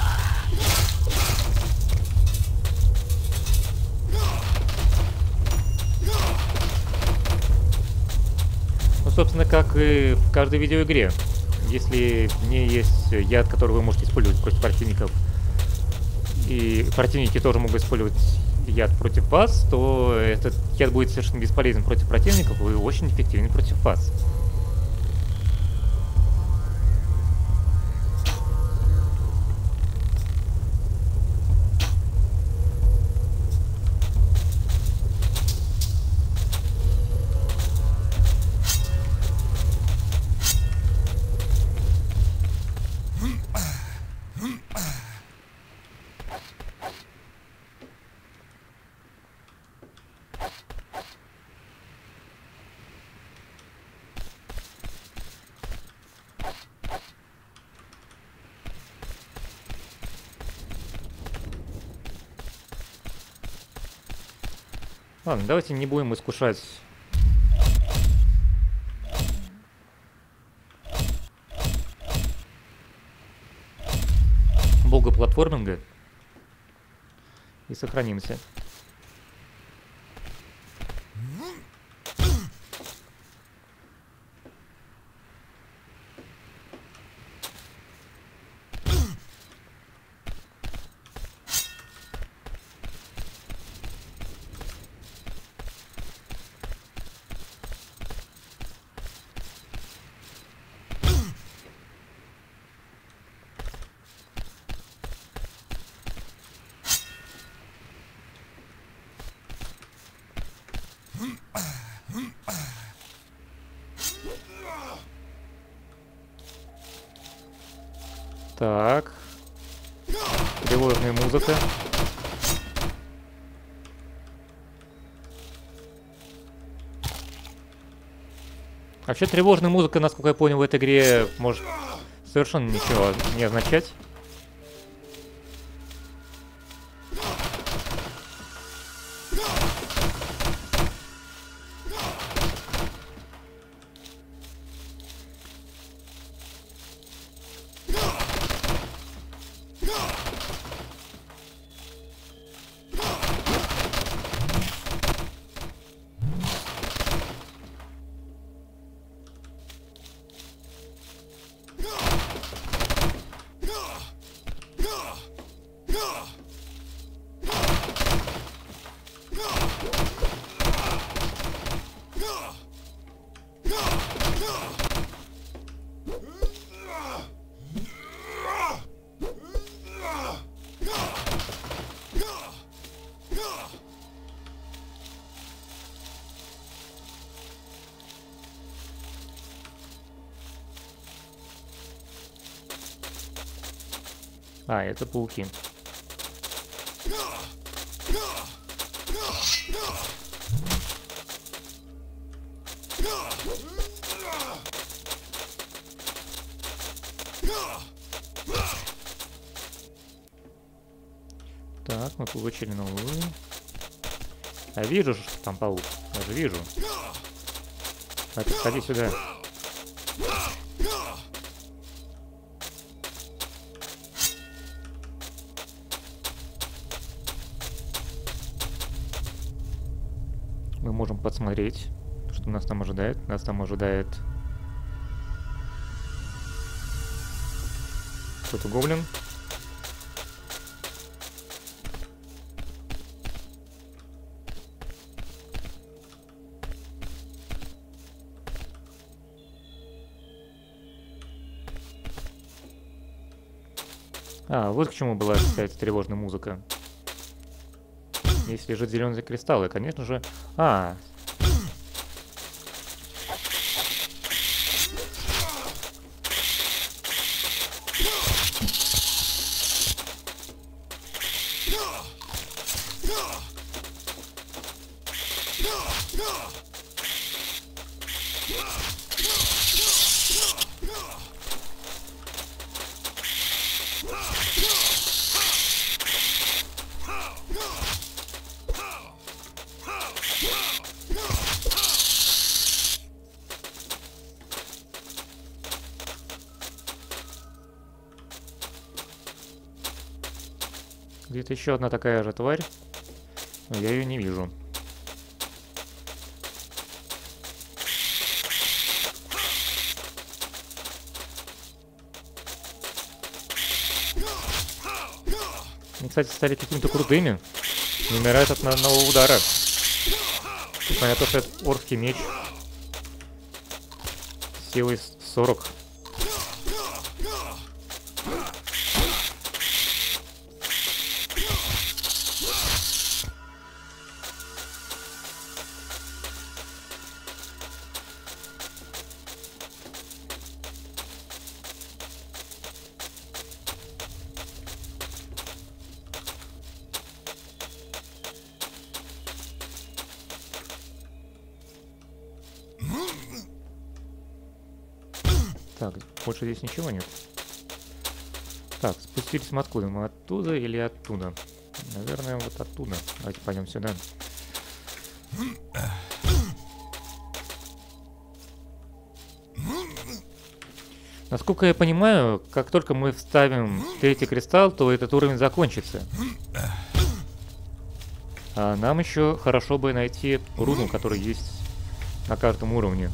[SPEAKER 1] Ну, собственно, как и в каждой видеоигре. Если в ней есть яд, который вы можете использовать против противников, и противники тоже могут использовать яд против вас, то этот яд будет совершенно бесполезен против противников и очень эффективен против вас. Ладно, давайте не будем искушать бога платформинга и сохранимся. Так. Тревожная музыка. Вообще тревожная музыка, насколько я понял, в этой игре может совершенно ничего не означать. А, это пауки. Так, мы получили новую. А вижу, что там паук. Я же вижу. А ты сходи сюда. Мы можем посмотреть, что нас там ожидает. Нас там ожидает какой-то гоблин. А, вот к чему была, кстати, тревожная музыка. Здесь лежит зеленые кристаллы, конечно же. А. Где-то еще одна такая же тварь, но я ее не вижу. Они, кстати, стали какими-то крутыми. Не умирают от одного удара. Несмотря на то, что это оркский меч. Силой 40. Так, больше здесь ничего нет. Так, спустились мы откуда? Мы оттуда или оттуда? Наверное, вот оттуда. Давайте пойдем сюда. Насколько я понимаю, как только мы вставим третий кристалл, то этот уровень закончится. А нам еще хорошо бы найти руну, которая есть на каждом уровне.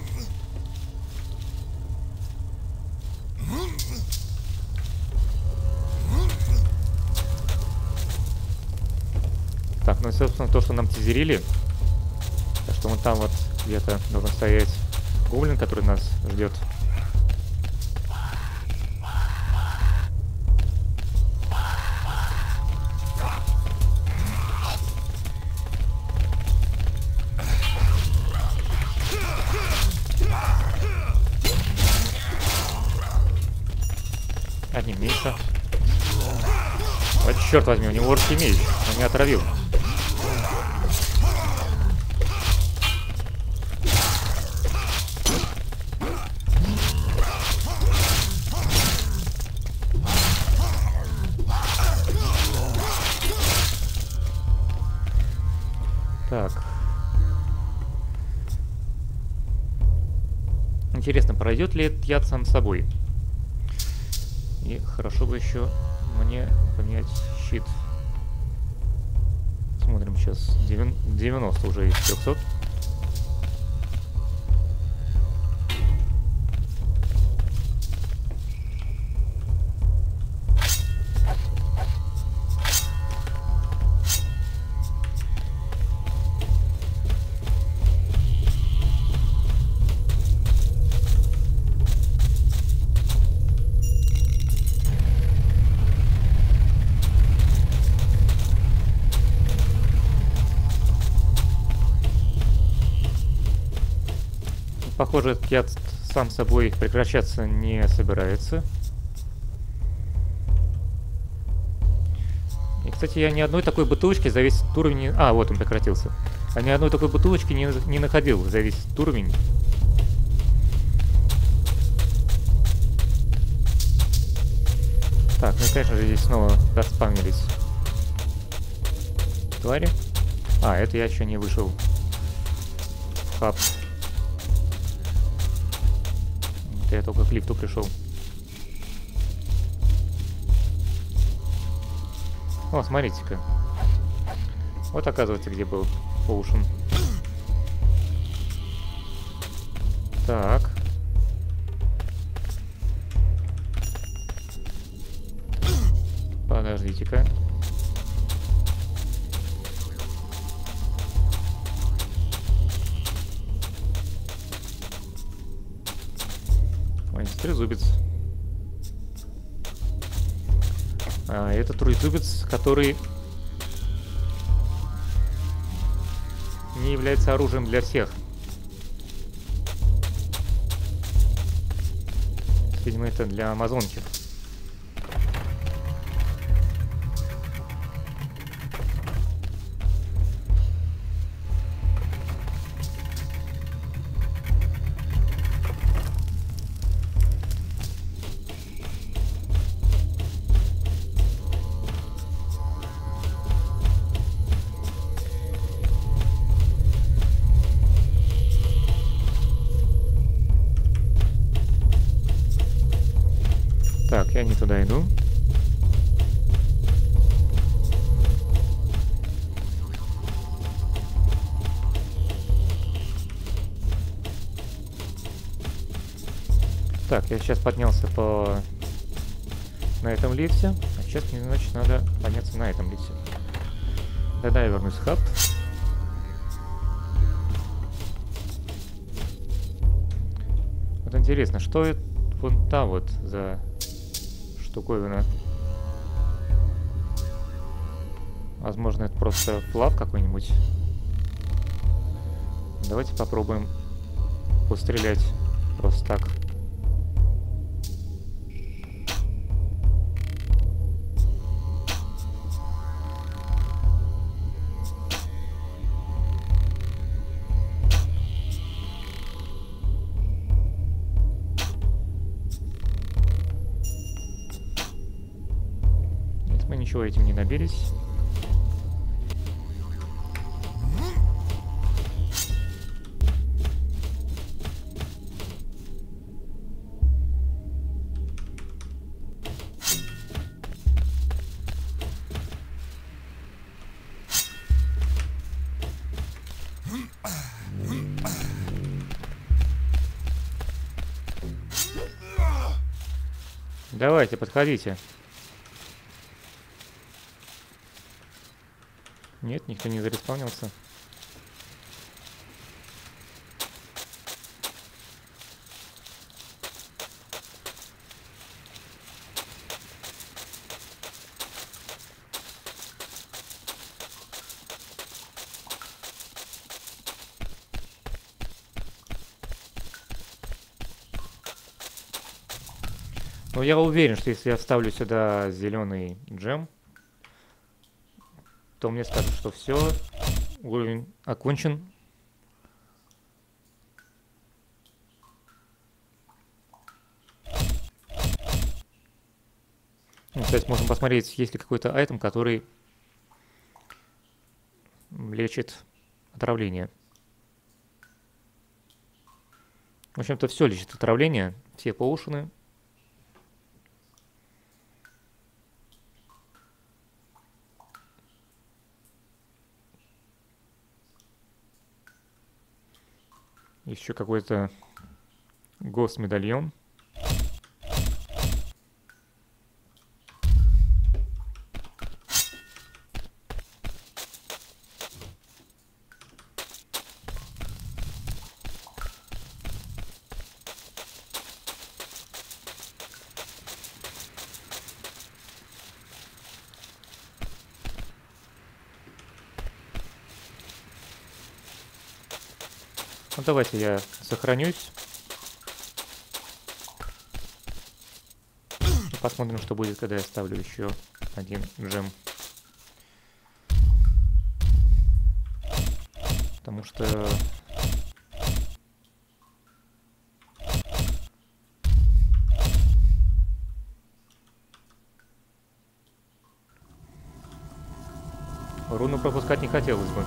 [SPEAKER 1] Так, ну и, собственно, то, что нам тизерили. Так что вон там вот где-то должен стоять гоблин, который нас ждет. Одним Черт возьми, у него оркий меч. Он меня отравил. Так. Интересно, пройдет ли этот яд сам собой? И хорошо бы еще мне поменять щит. Смотрим сейчас. 90 уже из 300. Похоже, этот яд сам собой прекращаться не собирается. И, кстати, я ни одной такой бутылочки за весь уровень... А, вот он прекратился. А ни одной такой бутылочки не находил за весь уровень. Так, ну и, конечно же, здесь снова распавнились твари. А, это я еще не вышел в хаб. Я только к лифту пришел. О, смотрите-ка. Вот оказывается, где был Оушен. Так. Подождите-ка. Трезубец. А, это трезубец, который не является оружием для всех. Видимо, это для амазонки. Так, я не туда иду. Так, я сейчас поднялся на этом лифте. А сейчас мне, значит, надо подняться на этом лифте. Тогда я вернусь в хаб. Вот интересно, что это вон там вот за штуковина? Возможно, это просто флаг какой-нибудь. Давайте попробуем пострелять просто так. Мы ничего этим не добились. Давайте, подходите. Нет, никто не зареспаунился. Но я уверен, что если я вставлю сюда зеленый джем, то мне скажут, что все, уровень окончен. Ну, то есть можем посмотреть, есть ли какой-то айтем, который лечит отравление. В общем-то, все лечит отравление, все поушены. Еще какой-то гос-медальон. Ну, давайте я сохранюсь. Посмотрим, что будет, когда я ставлю еще один джем. Потому что руну пропускать не хотелось бы.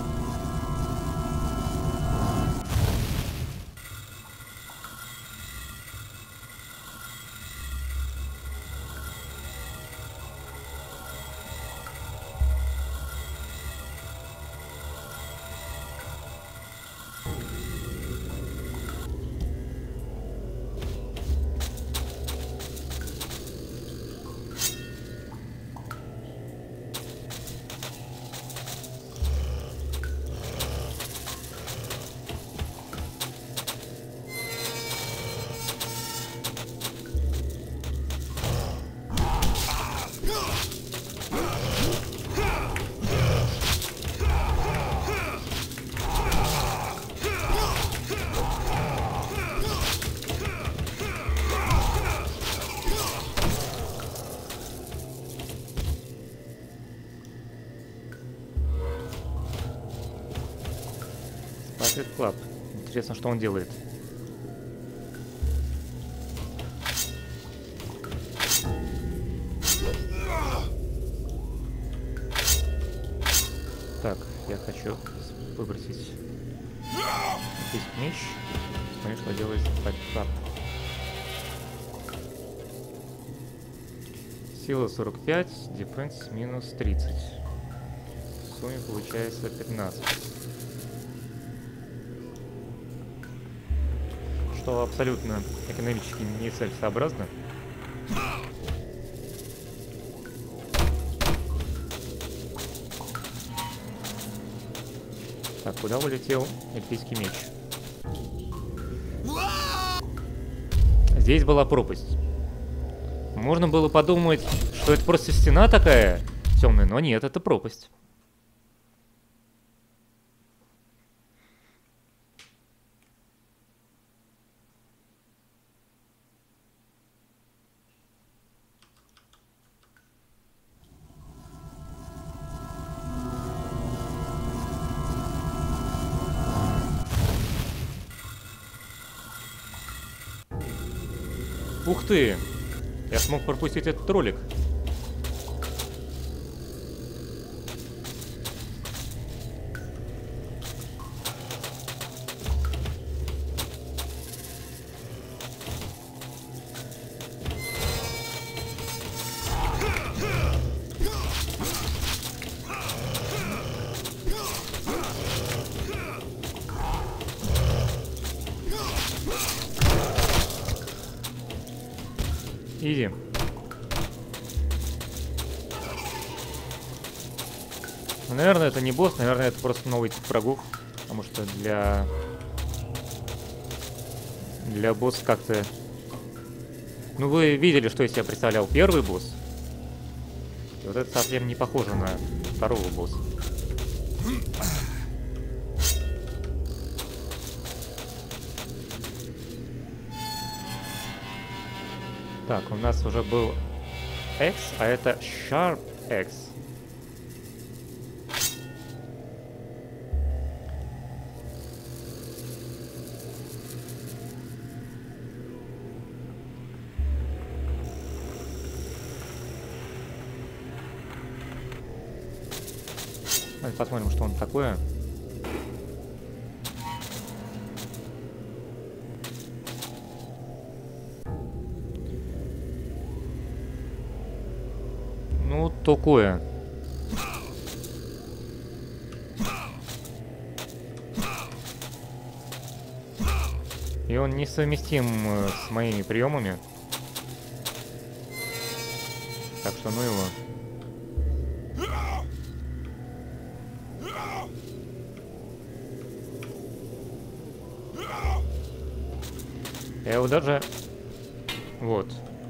[SPEAKER 1] Спасет Клаб. Интересно, что он делает. Так, я хочу выбросить здесь меч. Смотри, что делает Спасет Клаб. Сила 45, дефенс минус 30. В сумме получается 15. Что абсолютно экономически нецелесообразно. Так, куда улетел эльфийский меч? Здесь была пропасть. Можно было подумать, что это просто стена такая темная, но нет, это пропасть. Ух ты! Я смог пропустить этот ролик. Иди. Ну, наверное, это не босс, наверное, это просто новый тип врагов. Потому что для босса как-то... Ну, вы видели, что из себя представлял первый босс. И вот это совсем не похоже на второго босса. Так, у нас уже был X, а это Sharp X. Давайте посмотрим, что он такое. Ну, такое. И он несовместим с моими приемами. Так что ну его. Я его даже... Вот.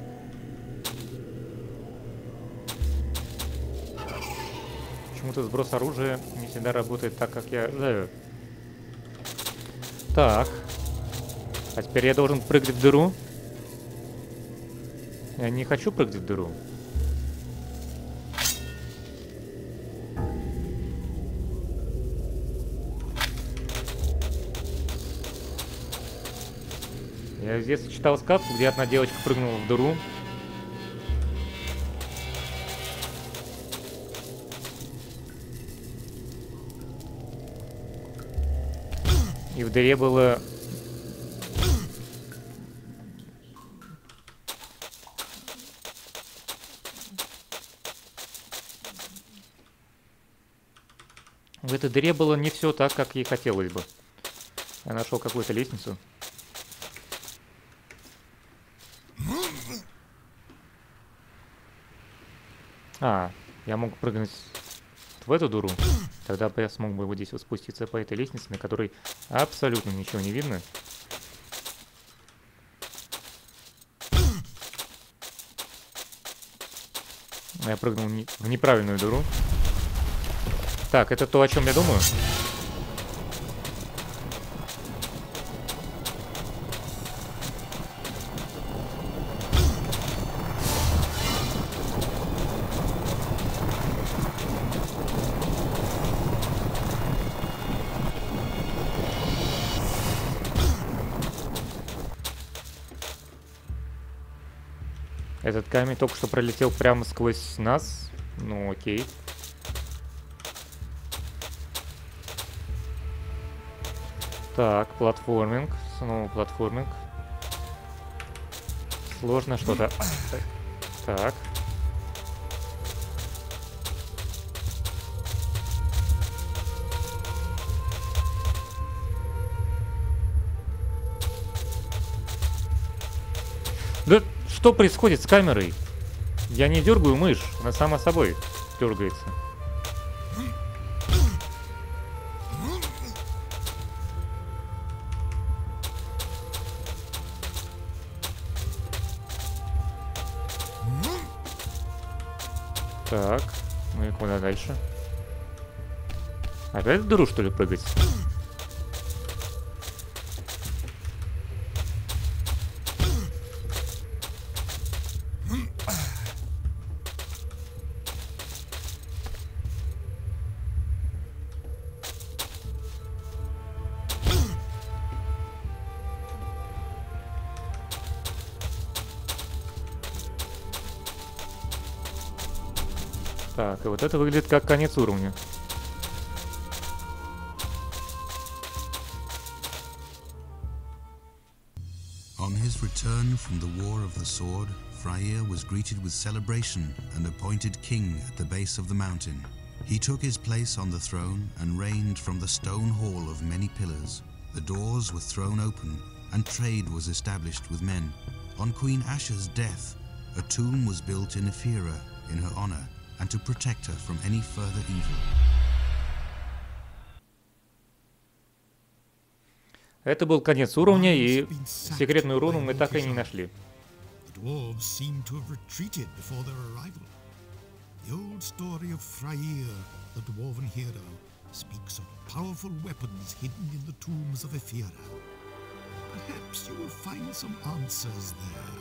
[SPEAKER 1] Почему-то сброс оружия не всегда работает так, как я ожидаю. Так. А теперь я должен прыгать в дыру. Я не хочу прыгать в дыру. Я в детстве читал сказку, где одна девочка прыгнула в дыру. И в дыре было... В этой дыре было не все так, как ей хотелось бы. Я нашел какую-то лестницу. А, я мог прыгнуть в эту дыру. Тогда бы я смог бы вот здесь вот спуститься по этой лестнице, на которой абсолютно ничего не видно. Я прыгнул в неправильную дыру. Так, это то, о чем я думаю. Этот камень только что пролетел прямо сквозь нас. Ну, окей. Так, платформинг. Снова платформинг. Сложно что-то. Так. Да что происходит с камерой? Я не дергаю мышь, она сама собой дергается. Так, ну и куда дальше? Опять в дыру, что ли, прыгать? Так, и вот это выглядит как конец уровня.
[SPEAKER 3] On his return from the War of the Sword, Freyr was greeted with celebration and appointed king at the base of the mountain. He took his place on the throne and reigned from the stone hall of many pillars. The doors were thrown open and trade was established with men. On Queen Asha's death, a tomb was built in Ephyra in her honor and to protect her from any further evil.
[SPEAKER 1] Это был конец уровня, и секретную руну мы так и не нашли.
[SPEAKER 4] The dwarves seem to have retreated before their arrival. The old story of Freyr, the dwarven hero, speaks of powerful weapons hidden in the tombs of Ephyra. Perhaps you will find some answers there.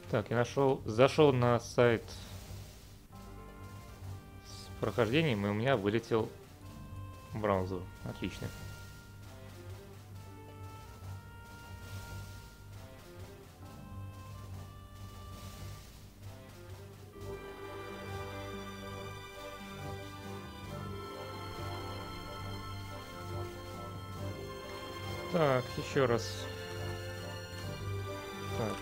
[SPEAKER 1] Так, я зашел на сайт с прохождением, и у меня вылетел браузер. Отлично. Так, еще раз. Так.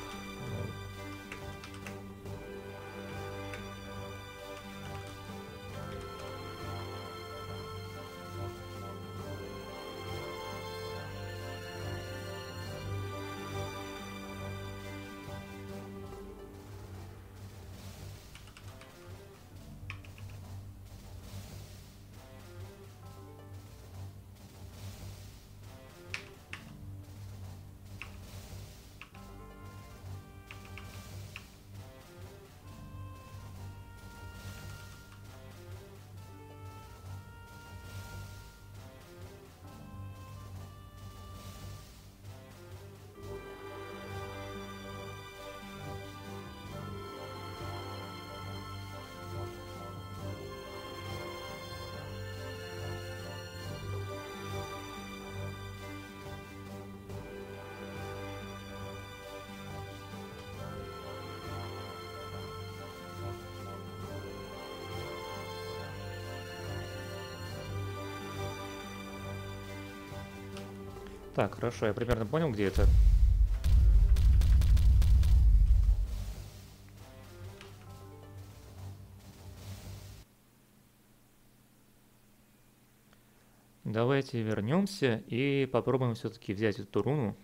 [SPEAKER 1] Так, хорошо, я примерно понял, где это. Давайте вернемся и попробуем все-таки взять эту руну.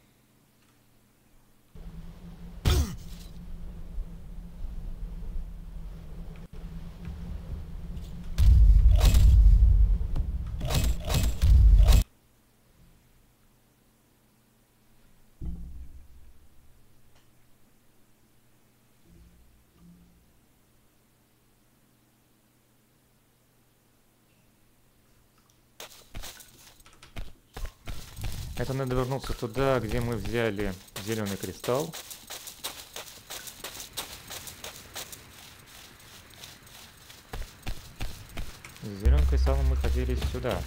[SPEAKER 1] Это надо вернуться туда, где мы взяли зеленый кристалл. С зеленым кристаллом мы ходили сюда.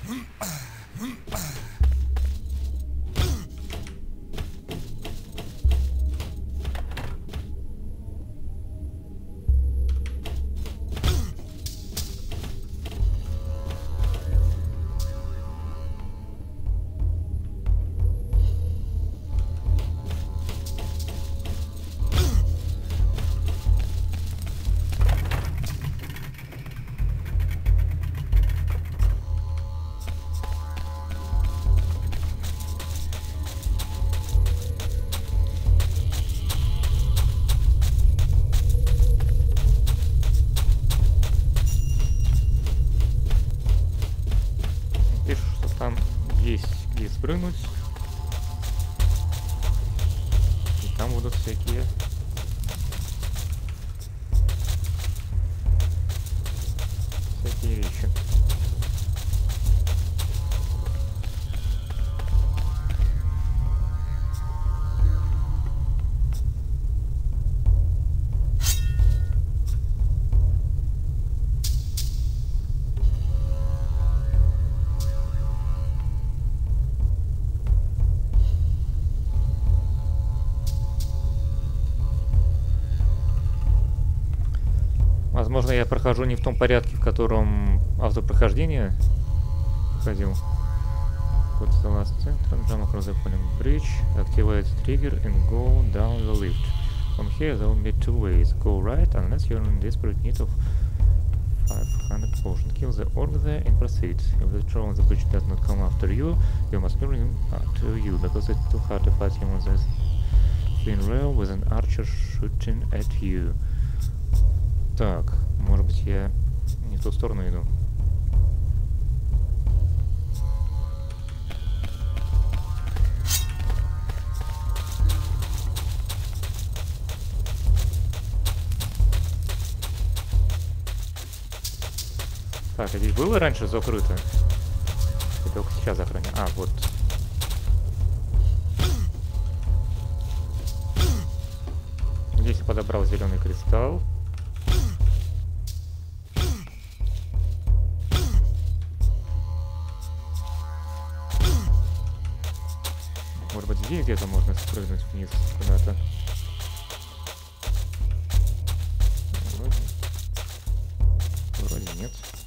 [SPEAKER 1] Спрыгнуть. И там будут всякие вещи. Возможно, я прохожу не в том порядке, в котором автопрохождение ходил. Go to the last center, jump across the falling bridge, activate trigger and go down the lift. From here there will be two ways. Go right unless you're in desperate need of 500 potion. Kill the orc there and proceed. If the troll on the bridge does not come after you, you must lure him to you, because it's too hard to fight him on the thin rail with an archer shooting at you. Так, может быть, я не в ту сторону иду. Так, а здесь было раньше закрыто? И только сейчас закрыто. А, вот. Здесь я подобрал зеленый кристалл. Может быть, здесь где-то можно спрыгнуть вниз куда-то. Вроде нет.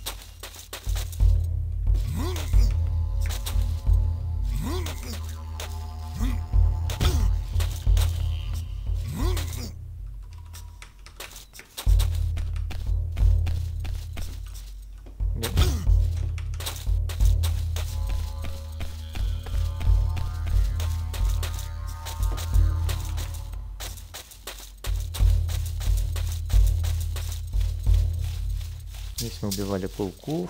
[SPEAKER 1] Здесь мы убивали пауков.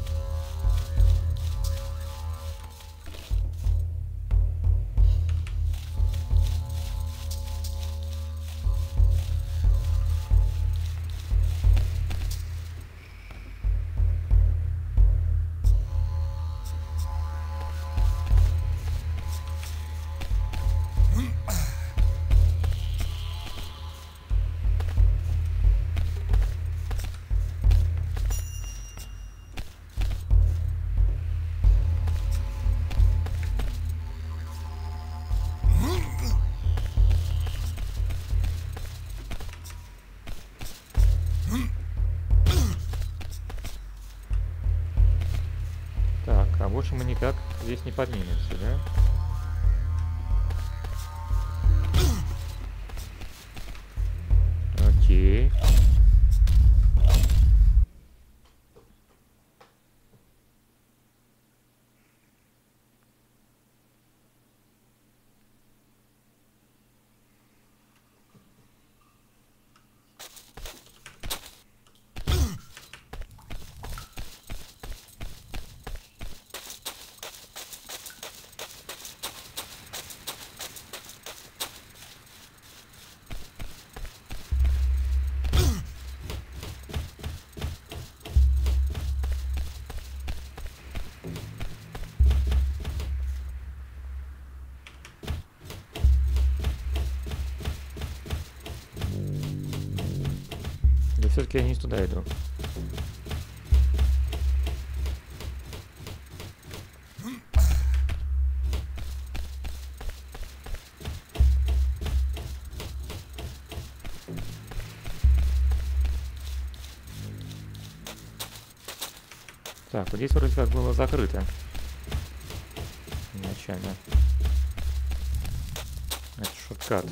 [SPEAKER 1] Так, а больше мы никак здесь не поднимемся, да? Окей. Да все-таки я не туда иду. Так, вот здесь вроде как было закрыто. Изначально. Это шорткат.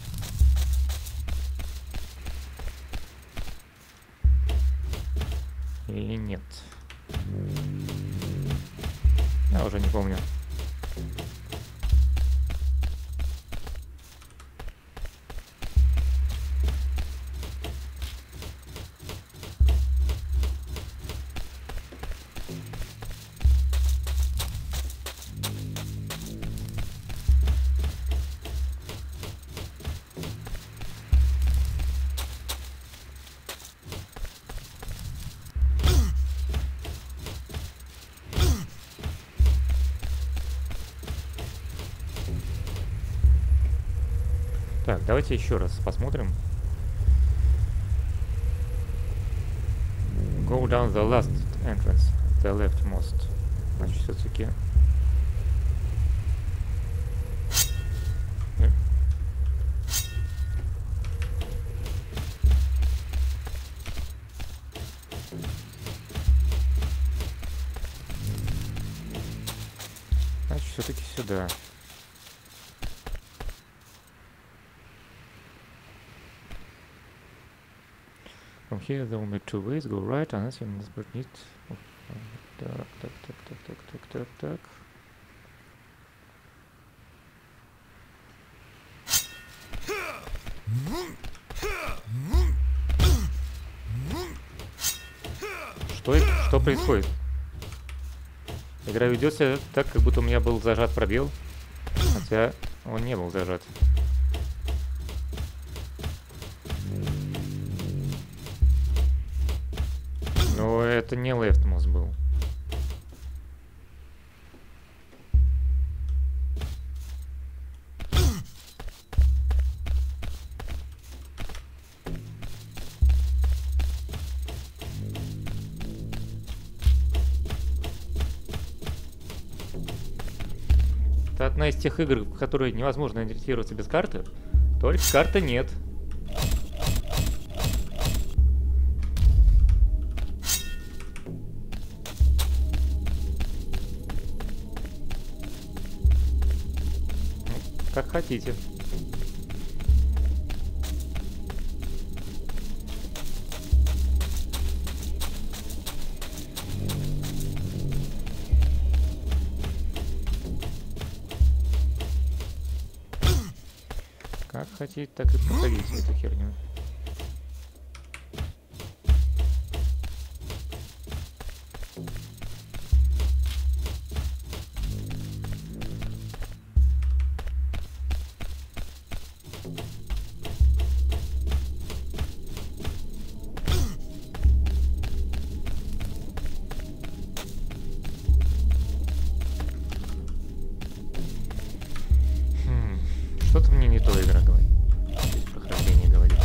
[SPEAKER 1] Или нет? Я уже не помню. Так, давайте еще раз посмотрим. Go down the last entrance, the leftmost. Значит, все-таки... Значит, все-таки сюда. From here, there are only two ways. Go right, unless you desperate need. Так. Что происходит? Игра ведет себя так, как будто у меня был зажат пробел, хотя он не был зажат. Но это не leftmost был. Это одна из тех игр, в которые невозможно ориентироваться без карты. Только карты нет. Ну, как хотите. Как хотите, так и проходите эту херню. Что-то мне не то игра говорит. Здесь прохождение говорит.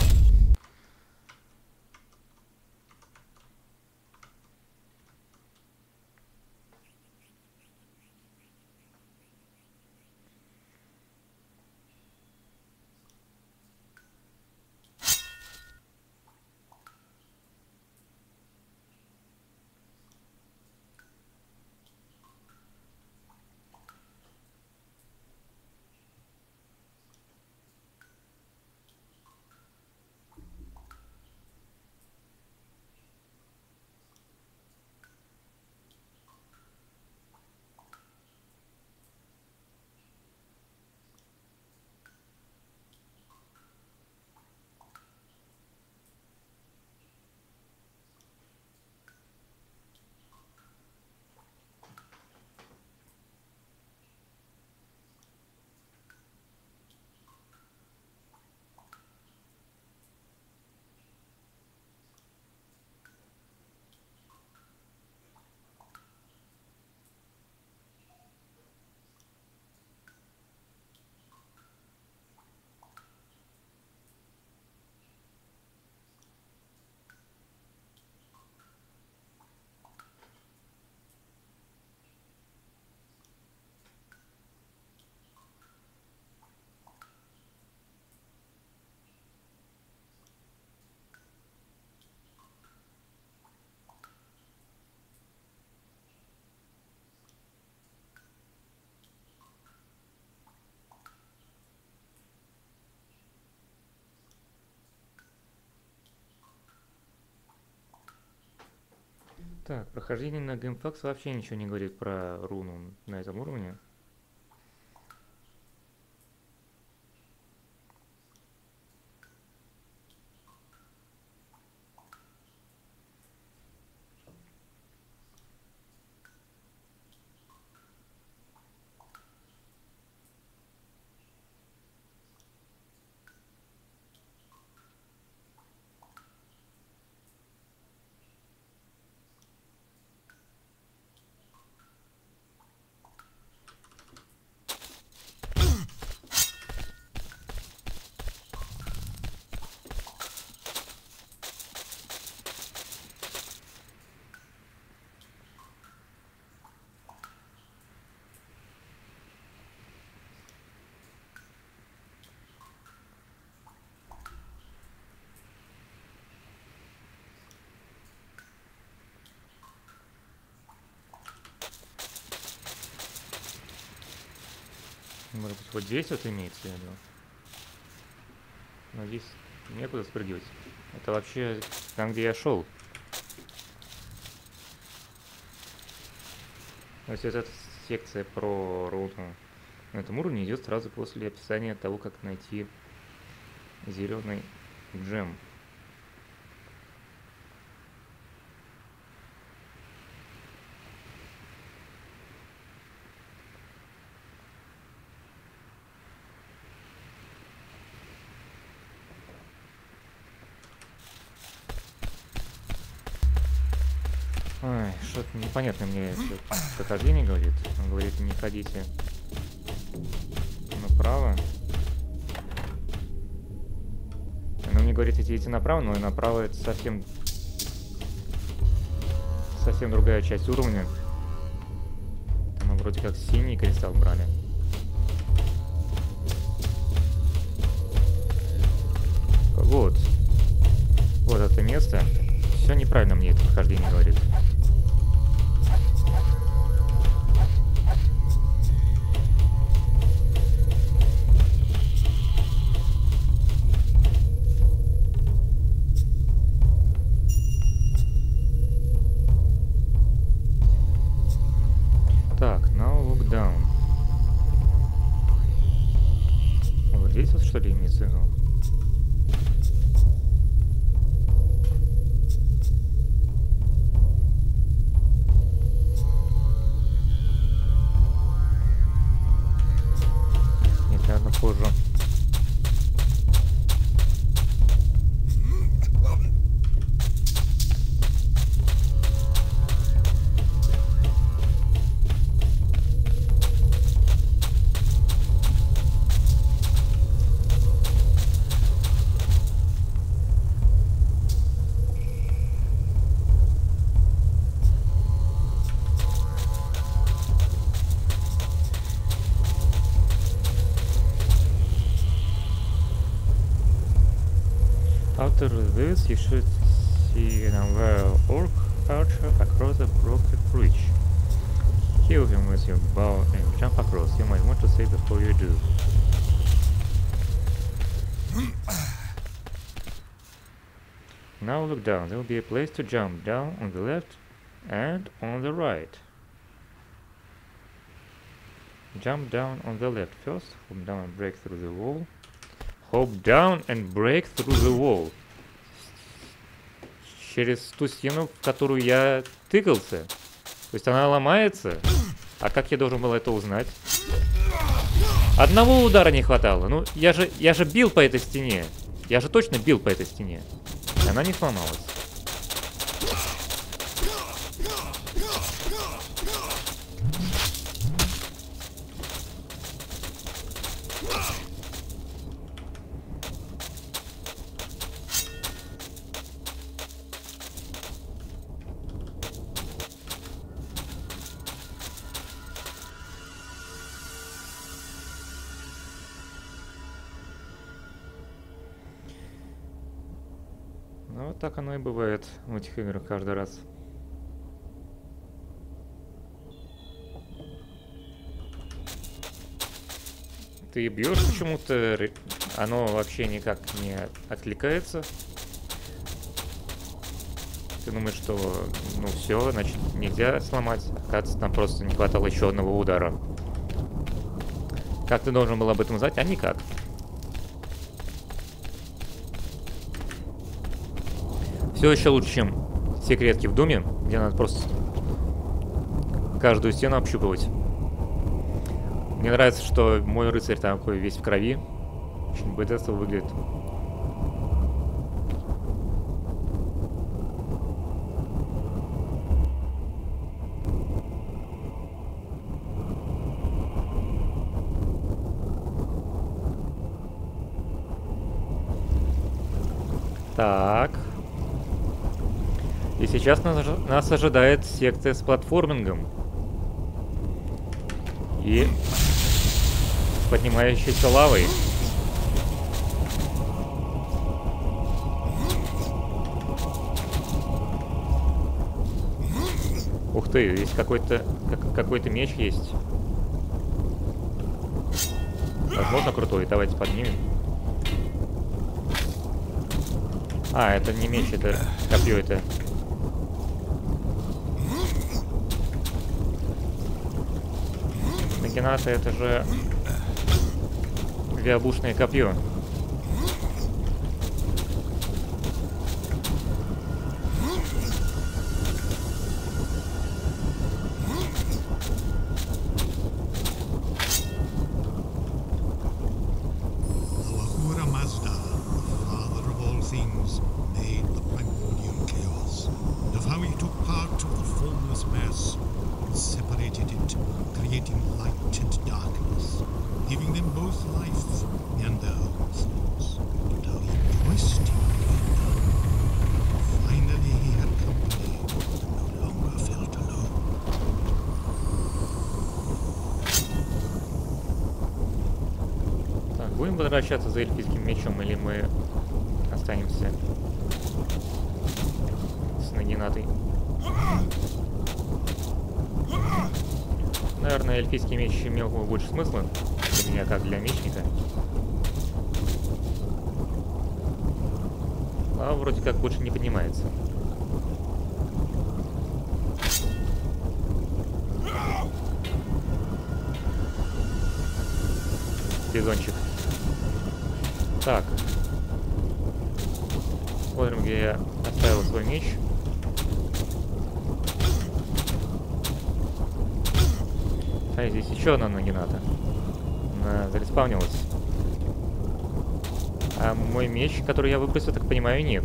[SPEAKER 1] Так, прохождение на GameFAQs вообще ничего не говорит про руну на этом уровне. Может быть, вот здесь вот имеется в виду. Но здесь некуда спрыгивать. Это вообще там, где я шел. То есть эта секция про руну на этом уровне идет сразу после описания того, как найти зеленый джем. Ой, что-то непонятно мне прохождение говорит. Он говорит, не ходите направо. Оно мне говорит, идите направо, но и направо это совсем другая часть уровня. Там мы вроде как синий кристалл брали. Вот. Вот это место. Все неправильно мне это прохождение говорит. Так, now look down. Вот здесь вот что ли имеется в виду? Нет, наверное, позже. After this, you should see an unaware orc archer across a broken bridge. Kill him with your bow and jump across. You might want to save before you do. Now look down. There will be a place to jump down on the left and on the right. Jump down on the left first. Hop down and break through the wall. Hop down and break through the wall. Через ту стену, в которую я тыкался. То есть она ломается. А как я должен был это узнать? Одного удара не хватало. Ну, я же бил по этой стене. Я же точно бил по этой стене. И она не сломалась. Ну, вот так оно и бывает в этих играх каждый раз. Ты бьешь почему-то, оно вообще никак не откликается. Ты думаешь, что ну все, значит нельзя сломать. Оказывается, там просто не хватало еще одного удара. Как ты должен был об этом знать? А никак. Все еще лучше, чем секретки в Думе, где надо просто каждую стену общупывать. Мне нравится, что мой рыцарь такой весь в крови. Очень бэдэсово выглядит. Так. И сейчас нас ожидает секция с платформингом. И поднимающейся лавой. Ух ты, здесь какой-то меч есть. Возможно, крутой. Давайте поднимем. А, это не меч, это копье, это... Нагината, это же виабушное копье.
[SPEAKER 4] Ahura Mazda, the father of all things, made the primordial chaos, and of how he took part of the formless mass and separated it, creating light and darkness, giving them both life and their own thoughts, and how he voiced him again. Finally he had company and no longer felt alone.
[SPEAKER 1] Так, будем возвращаться за эльфийским мечом, или мы останемся с Нагинатой. Наверное, эльфийский меч имел больше смысла для меня, как для мечника. А вроде как больше не поднимается. Бизончик. Так. Смотрим, где я оставил свой меч. А здесь еще одна Нагината. Она зареспавнилась. А мой меч, который я выбросил, так понимаю, нет.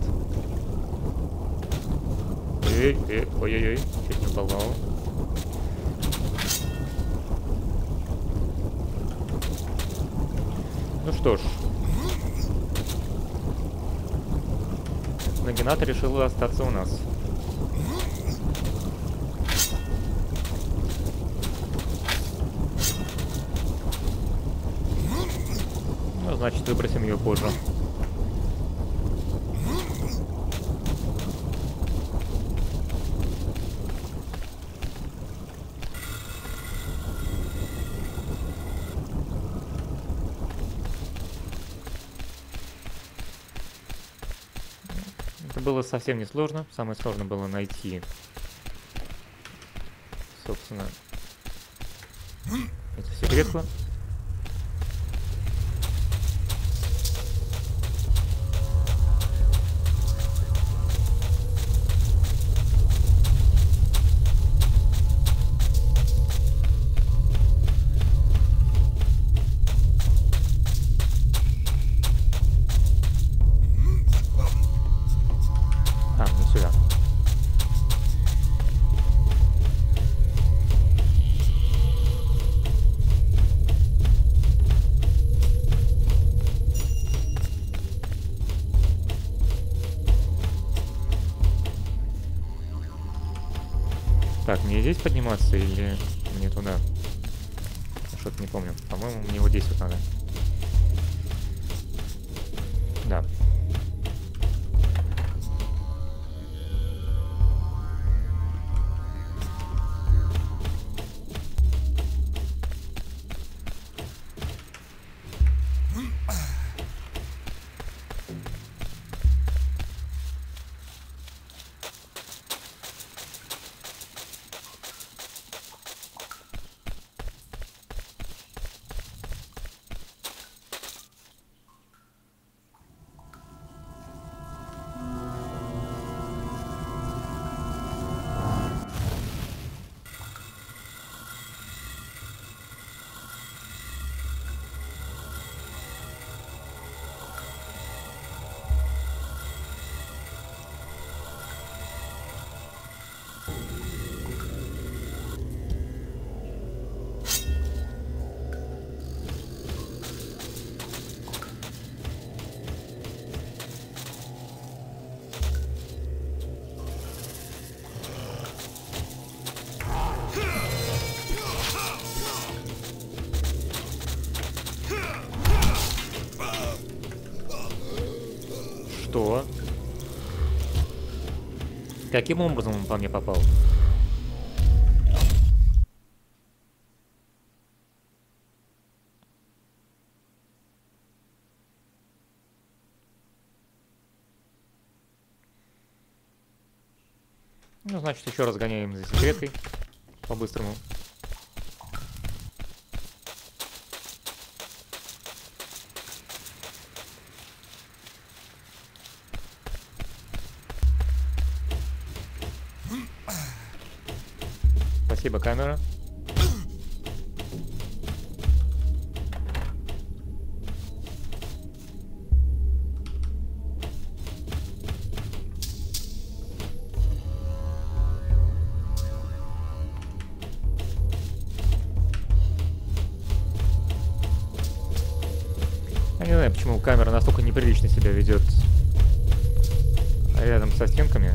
[SPEAKER 1] Ой-ой-ой, чуть не упал. Ну что ж. Нагината решила остаться у нас. Ну, значит, выбросим ее позже. Это было совсем несложно. Самое сложное было найти, собственно, эту секретку. Так, мне здесь подниматься или мне туда? Что-то не помню. По-моему, мне вот здесь вот надо. Да. Что? Каким образом он по мне попал? Ну, значит, еще раз гоняем за секреткой по-быстрому. Спасибо, камера. Я не знаю, почему камера настолько неприлично себя ведет рядом со стенками.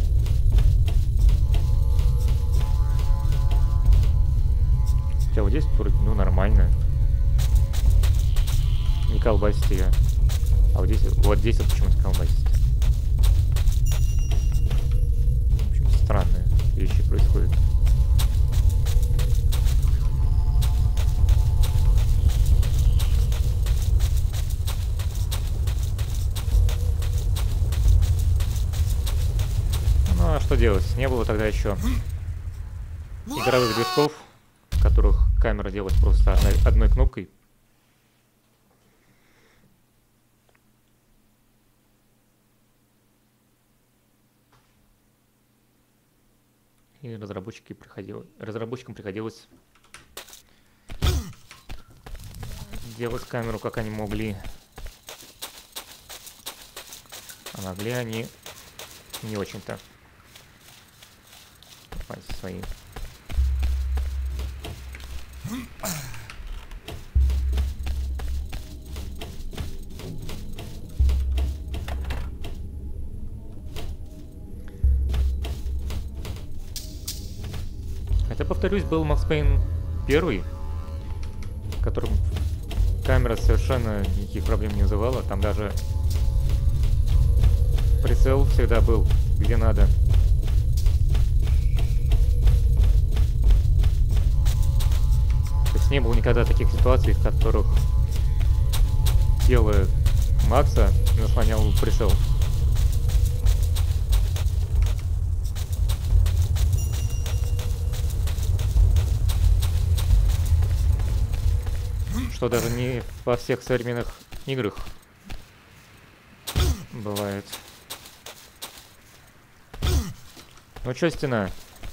[SPEAKER 1] Хотя вот здесь вроде, ну, нормально. Не колбасит ее. А А вот здесь вот почему-то колбасит. В общем, странные вещи происходят. Ну а что делать? Не было тогда еще игровых движков, в которых камера делалась просто одной кнопкой. И разработчикам приходилось делать камеру, как они могли. А могли они не очень-то. Свои. Хотя, повторюсь, был Макс Пейн 1, в котором камера совершенно никаких проблем не вызывала. Там даже прицел всегда был где надо. То есть не было никогда таких ситуаций, в которых тело Макса заслонял прицел. Что даже не во всех современных играх бывает. Ну чё, стена?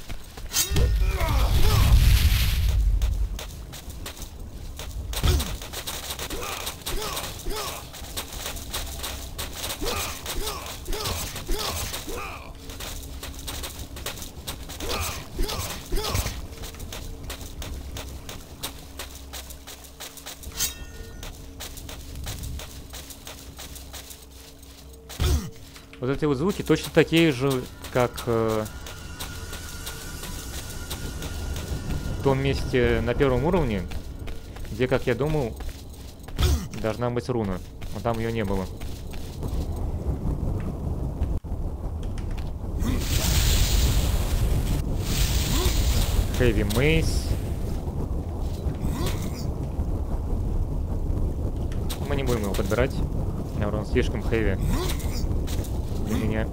[SPEAKER 1] Вот эти вот звуки точно такие же, как в том месте на первом уровне, где, как я думал, должна быть руна, но там ее не было. Heavy Mace. Мы не будем его подбирать, он слишком heavy для меня.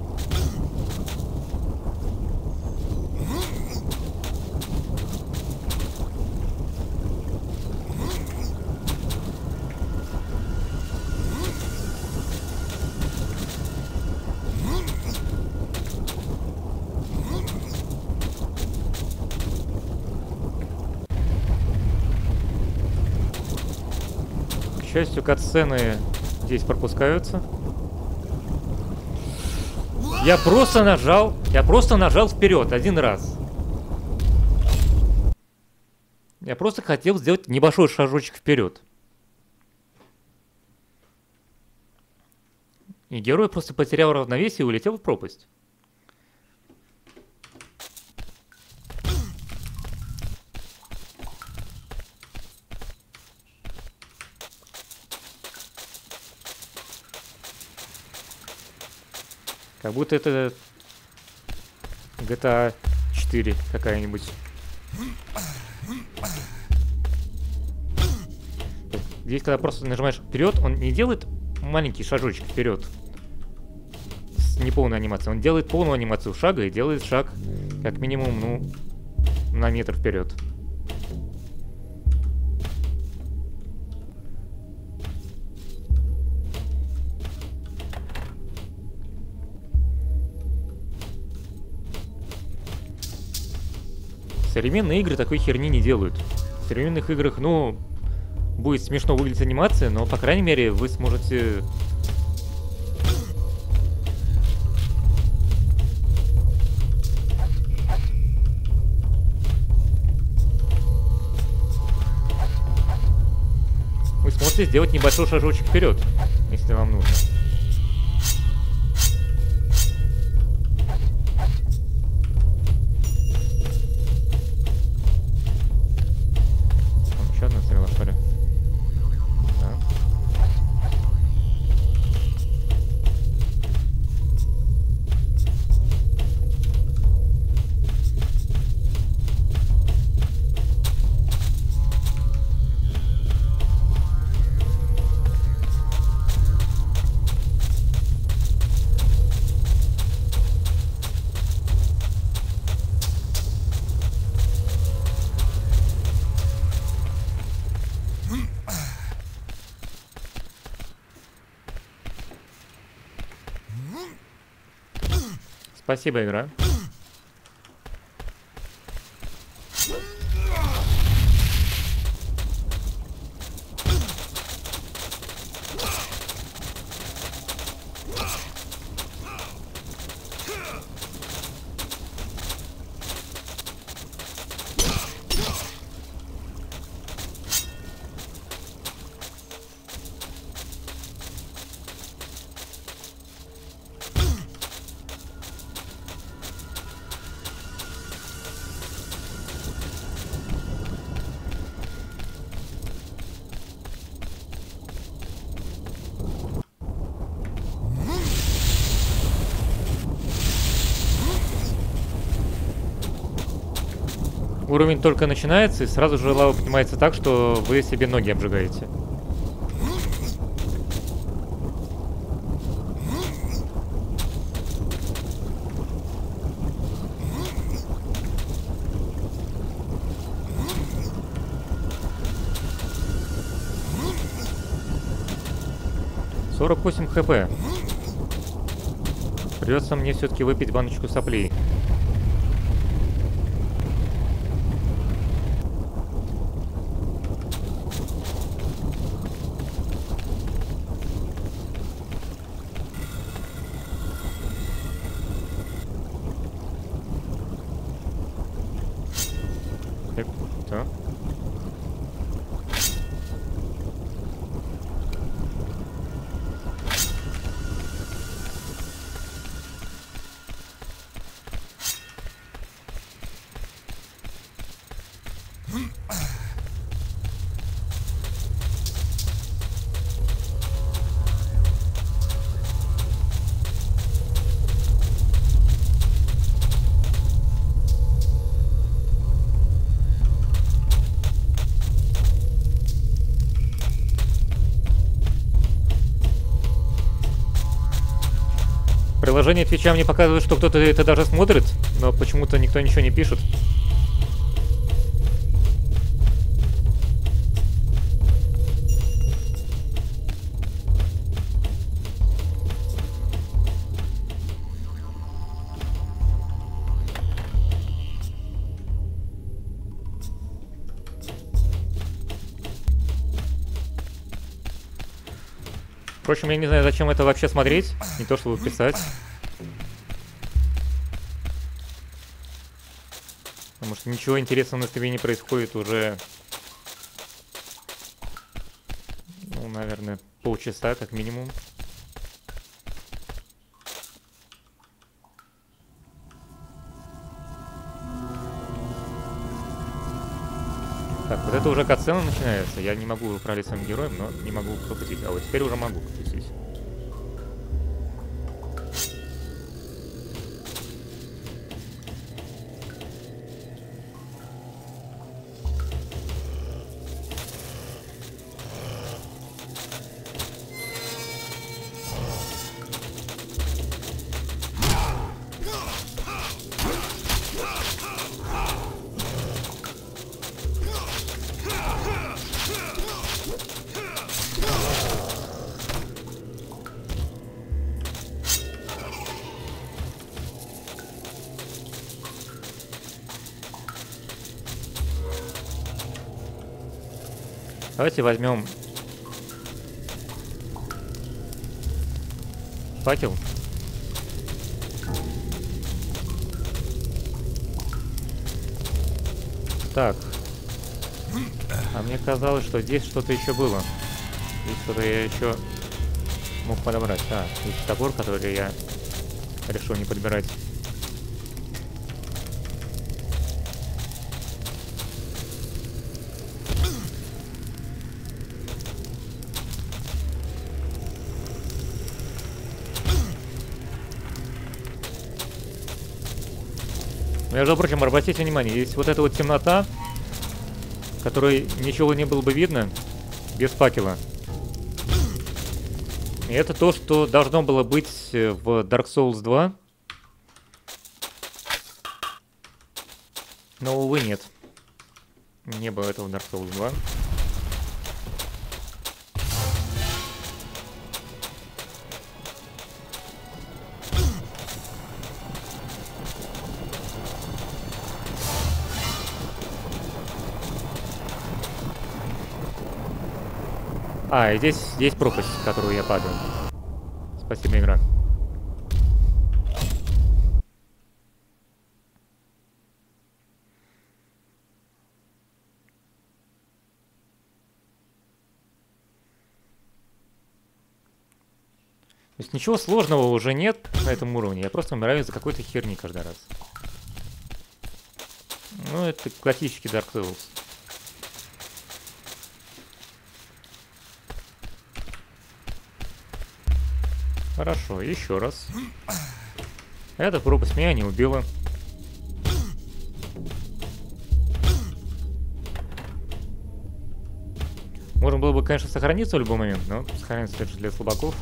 [SPEAKER 1] К счастью, катсцены здесь пропускаются. Я просто нажал вперед один раз. Я просто хотел сделать небольшой шажочек вперед. И герой просто потерял равновесие и улетел в пропасть. Как будто это GTA 4 какая-нибудь. Здесь, когда просто нажимаешь вперед, он не делает маленький шажочек вперед с неполной анимацией. Он делает полную анимацию шага и делает шаг как минимум, ну, на метр вперед. Современные игры такой херни не делают. В современных играх, ну, будет смешно выглядеть анимация, но, по крайней мере, вы сможете... Вы сможете сделать небольшой шажочек вперед, если вам нужно. Спасибо, игра. Уровень только начинается, и сразу же лава поднимается так, что вы себе ноги обжигаете. «48 хп. Придется мне все-таки выпить баночку соплей. Так. Приложение Твича мне показывает, что кто-то это даже смотрит, но почему-то никто ничего не пишет. Впрочем, я не знаю, зачем это вообще смотреть, не то чтобы писать. Потому что ничего интересного на стриме не происходит уже, ну, наверное, полчаса как минимум. Так, вот это уже катсцена начинается. Я не могу управлять своим героем, но не могу пропустить. А вот теперь уже могу пропустить. Давайте возьмем факел. Так. А мне казалось, что здесь что-то еще было. Здесь что-то я еще мог подобрать. А, есть топор, который я решил не подбирать. Между прочим, обратите внимание, есть вот эта вот темнота, в которой ничего не было бы видно без факела. И это то, что должно было быть в Dark Souls 2. Но, увы, нет. Не было этого в Dark Souls 2. А, и здесь пропасть, в которую я падаю. Спасибо, игра. То есть ничего сложного уже нет на этом уровне. Я просто умираю из-за какой-то херни каждый раз. Ну, это классический Dark Souls. Хорошо, еще раз. Эта пропасть меня не убила. Можно было бы, конечно, сохраниться в любой момент, но сохраниться это же для слабаков.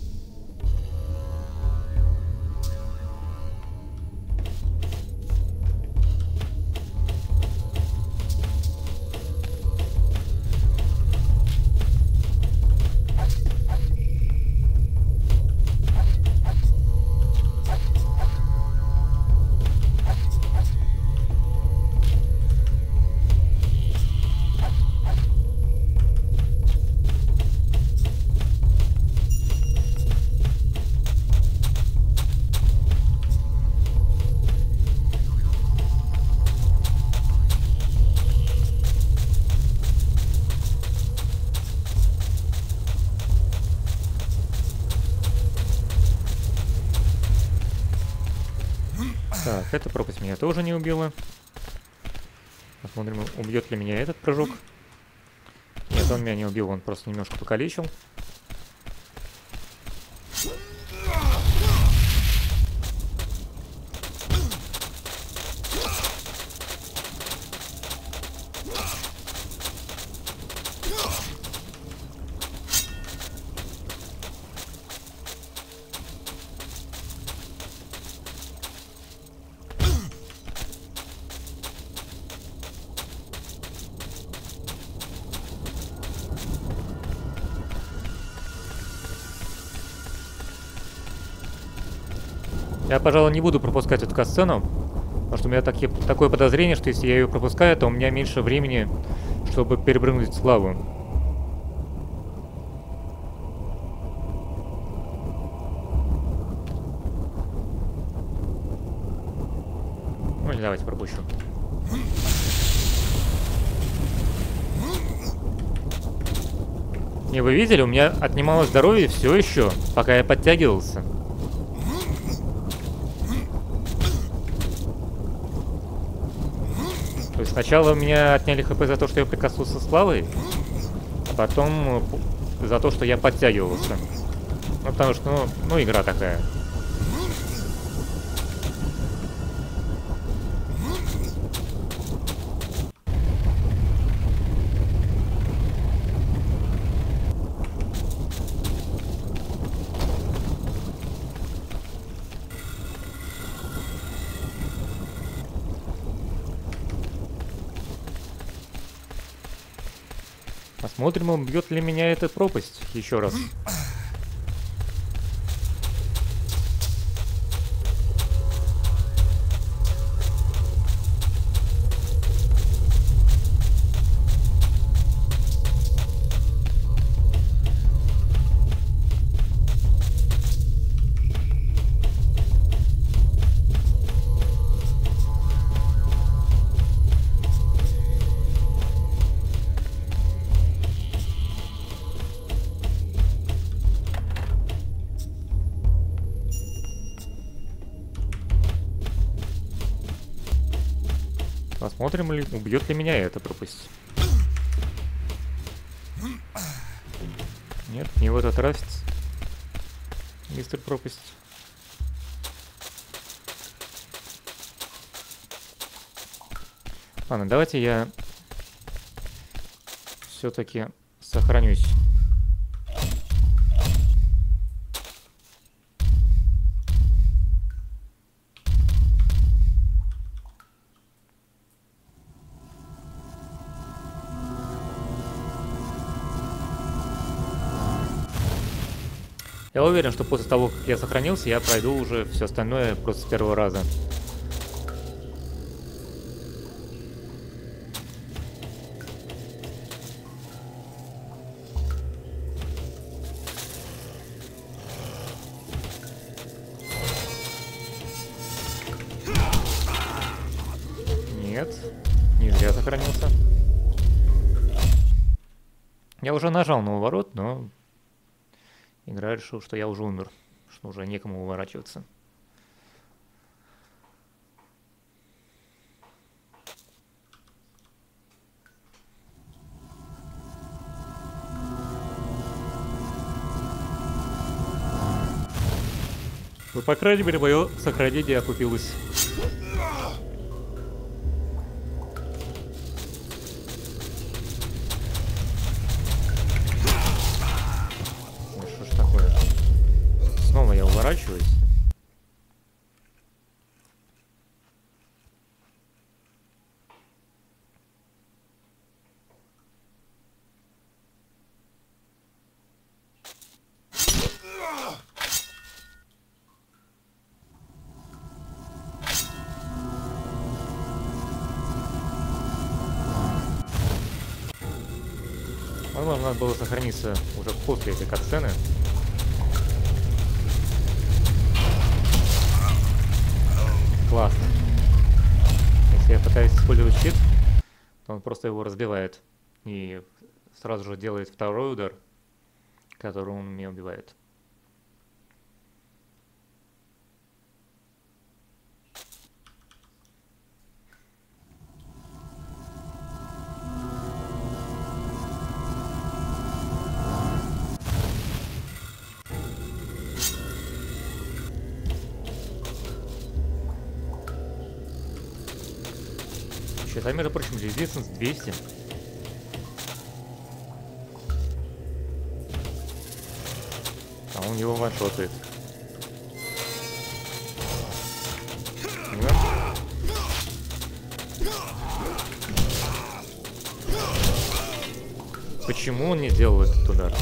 [SPEAKER 1] Так, эта пропасть меня тоже не убила. Посмотрим, убьет ли меня этот прыжок. Нет, он меня не убил, он просто немножко покалечил. Я, пожалуй, не буду пропускать эту катсцену, потому что у меня такое подозрение, что если я ее пропускаю, то у меня меньше времени, чтобы перепрыгнуть в лаву. Ну, или давайте пропущу. Не, вы видели, у меня отнималось здоровье все еще, пока я подтягивался. То есть сначала у меня отняли хп за то, что я прикоснулся с лавой, а потом за то, что я подтягивался. Ну, потому что, ну игра такая. Посмотрим, убьет ли меня эта пропасть еще раз. Посмотрим, убьет ли меня эта пропасть. Нет, не в этот раз, мистер пропасть. Ладно, давайте я все-таки сохранюсь. Я уверен, что после того, как я сохранился, я пройду уже все остальное просто с первого раза. Нет, не зря сохранился. Я уже нажал на уворот, но игра решила, что я уже умер, что уже некому уворачиваться. Ну, по крайней мере, мое сохранение окупилось. Ой, что ж такое? Снова я уворачиваюсь. Возможно, надо было сохраниться уже после этой катсцены. Классно. Если я пытаюсь использовать щит, то он просто его разбивает. И сразу же делает второй удар, который он меня убивает. Считай, между прочим, Resistance 200. А он его ваншотает. Понимаешь? Почему он не делал этот удар?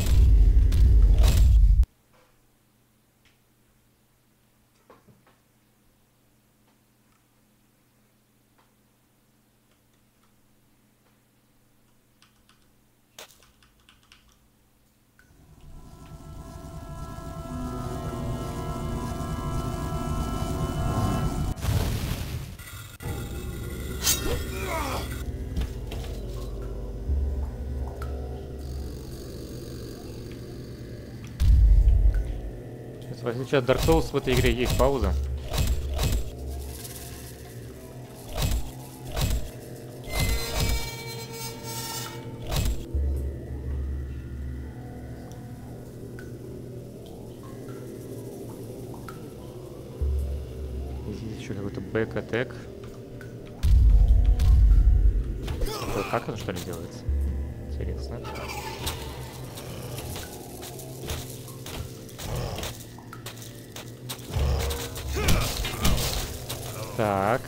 [SPEAKER 1] В отличие от Dark Souls, в этой игре есть пауза. Здесь еще какой-то бэк-атак. Как это, что ли, делается? Интересно. Так.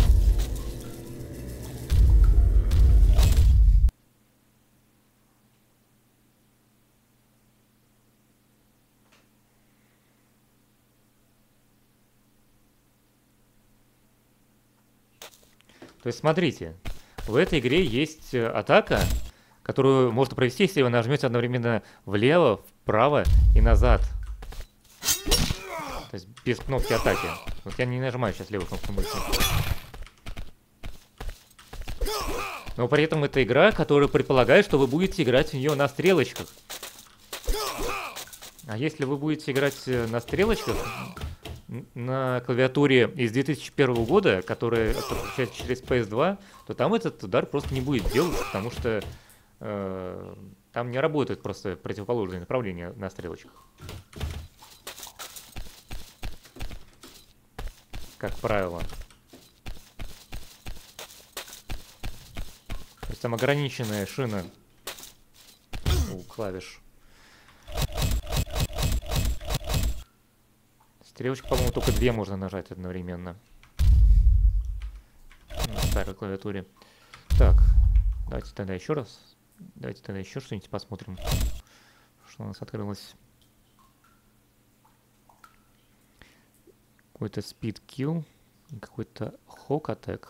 [SPEAKER 1] То есть, смотрите, в этой игре есть атака, которую можно провести, если вы нажмете одновременно влево, вправо и назад. То есть без кнопки атаки. Вот я не нажимаю сейчас левую кнопку мыши. Но при этом это игра, которая предполагает, что вы будете играть в нее на стрелочках. А если вы будете играть на стрелочках на клавиатуре из 2001 года, которая подключается через PS2, то там этот удар просто не будет делать, потому что там не работает просто противоположное направление на стрелочках. Как правило. То есть там ограниченная шина у клавиш. Стрелочки, по-моему, только две можно нажать одновременно. На старой клавиатуре. Так, давайте тогда еще раз. Давайте тогда еще что-нибудь посмотрим, что у нас открылось. Какой-то speed kill, какой-то hawk attack.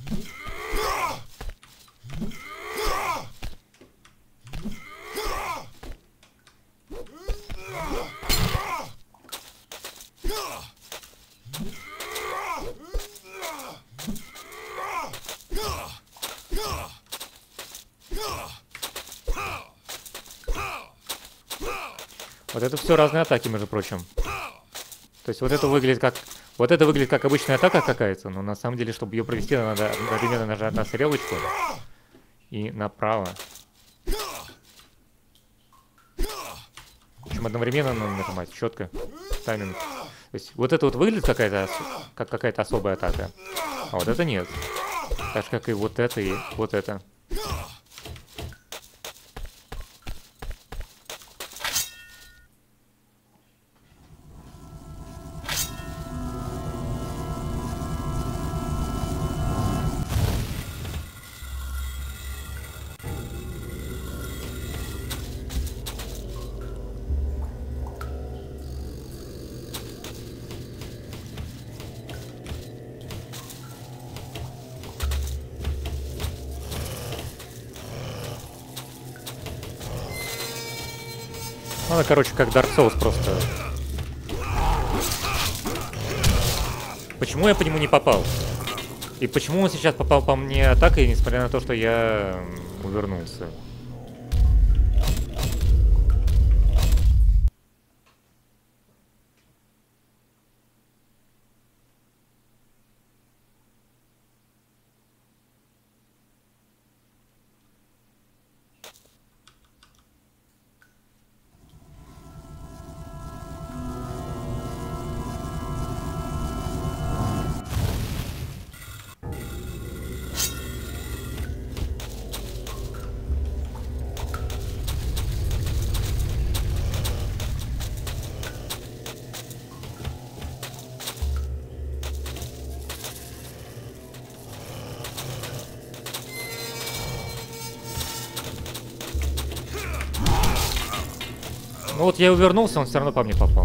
[SPEAKER 1] Вот это все разные атаки, между прочим. То есть вот это выглядит как... Вот это выглядит как обычная атака какая-то, но на самом деле, чтобы ее провести, надо одновременно нажать на стрелочку и направо. Причем одновременно надо нажимать, четко, тайминг. То есть вот это вот выглядит как какая-то особая атака, а вот это нет. Так же, как и вот это, и вот это. Ну, короче, как Dark Souls просто. Почему я по нему не попал? И почему он сейчас попал по мне атакой, несмотря на то, что я увернулся? Ну вот я увернулся, он все равно по мне попал.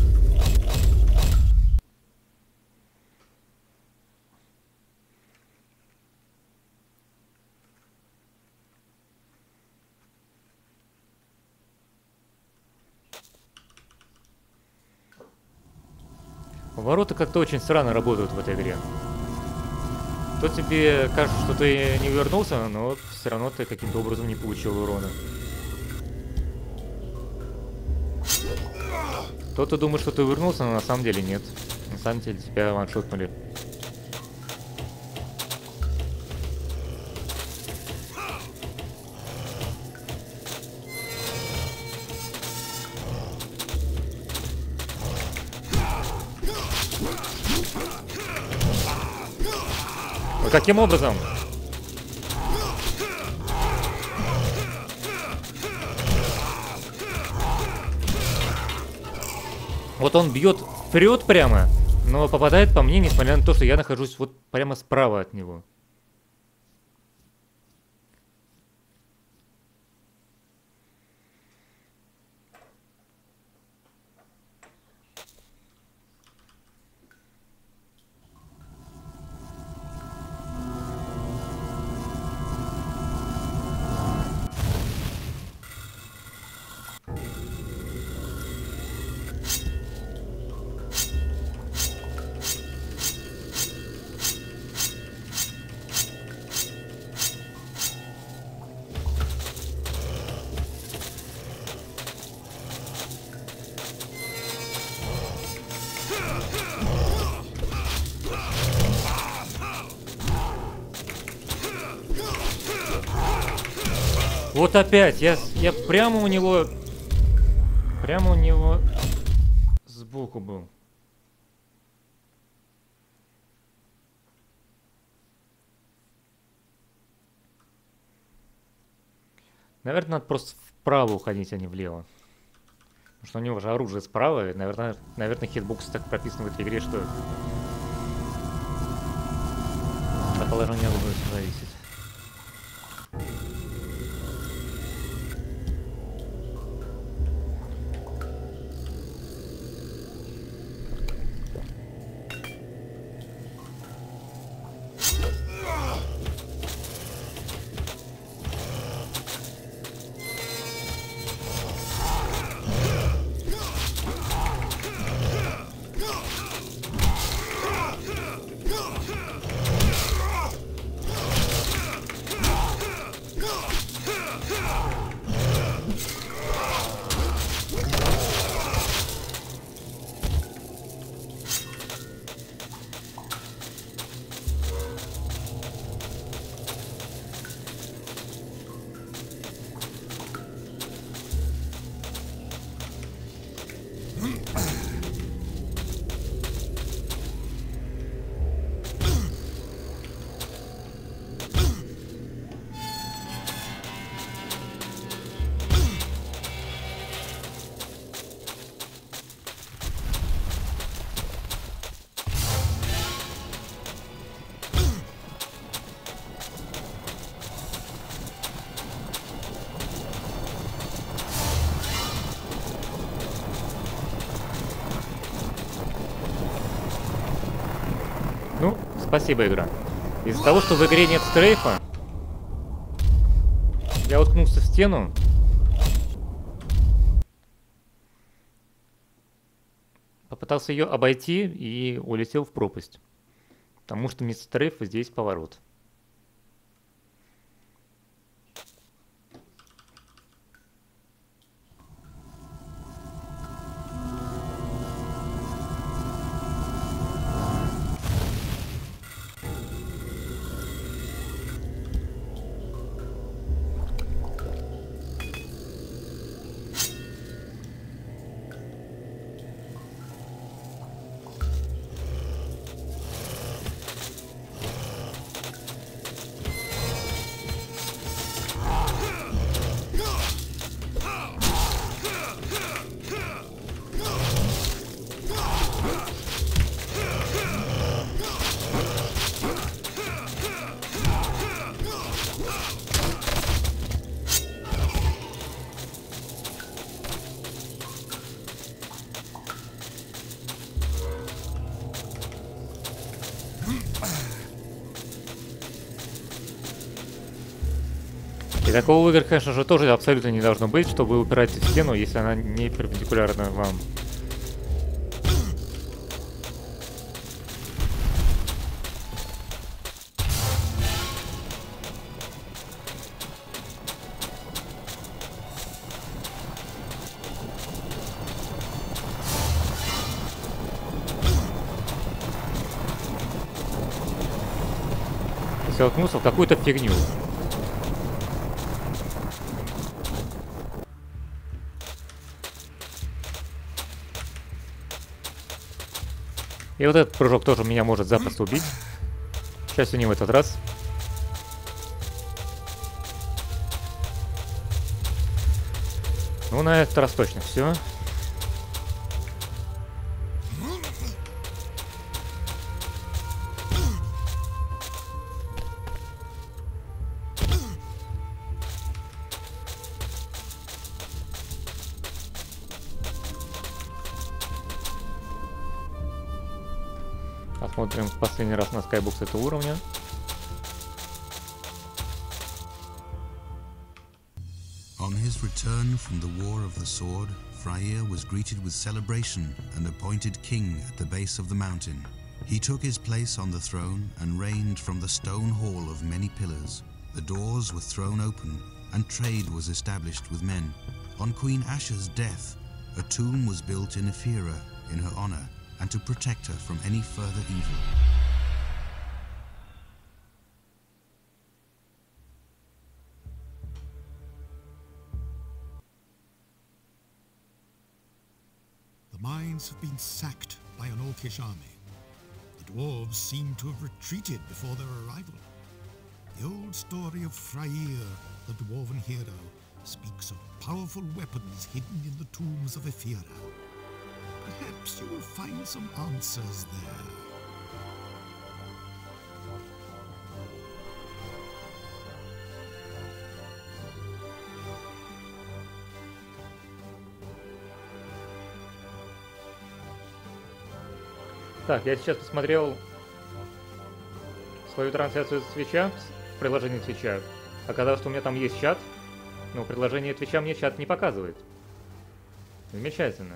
[SPEAKER 1] Ворота как-то очень странно работают в этой игре. То тебе кажется, что ты не увернулся, но все равно ты каким-то образом не получил урона. Кто-то думает, что ты увернулся, но на самом деле нет. На самом деле тебя ваншотнули. А каким образом? Вот он бьет вперед прямо, но попадает по мне, несмотря на то, что я нахожусь вот прямо справа от него. Вот опять, я прямо у него сбоку был. Наверное, надо просто вправо уходить, а не влево. Потому что у него же оружие справа, и, наверное, хитбокс так прописан в этой игре, что от положения оружия все зависит. Спасибо, игра. Из-за того, что в игре нет стрейфа, я уткнулся в стену. Попытался ее обойти и улетел в пропасть. Потому что вместо стрейфа здесь поворот. И такого в играх, конечно же, тоже абсолютно не должно быть, чтобы вы упираетесь в стену, если она не перпендикулярна вам. Столкнулся в какую-то фигню. И вот этот прыжок тоже меня может запросто убить. К счастью, не в этот раз. Ну, на этот раз точно все. Посмотрим в последний раз на скайбокс этого уровня.
[SPEAKER 3] On his return from the War of the Sword, Freyr was greeted with celebration and appointed king at the base of the mountain. He took his place on the throne and reigned from the stone hall of many pillars. The doors were thrown open and trade was established with men. On Queen Asha's death, a tomb was built in Ephyra in her honor and to protect her from any further evil.
[SPEAKER 4] The mines have been sacked by an Orcish army. The dwarves seem to have retreated before their arrival. The old story of Freyr, the dwarven hero, speaks of powerful weapons hidden in the tombs of Ephyra. Perhaps you will find some answers there.
[SPEAKER 1] Так, я сейчас посмотрел свою трансляцию с Твича, в приложении Твича. Оказалось, что у меня там есть чат, но приложение Твича мне чат не показывает. Замечательно.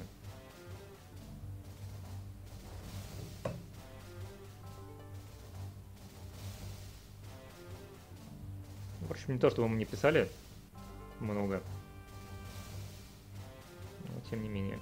[SPEAKER 1] Впрочем, не то, чтобы мы не писали много, но тем не менее.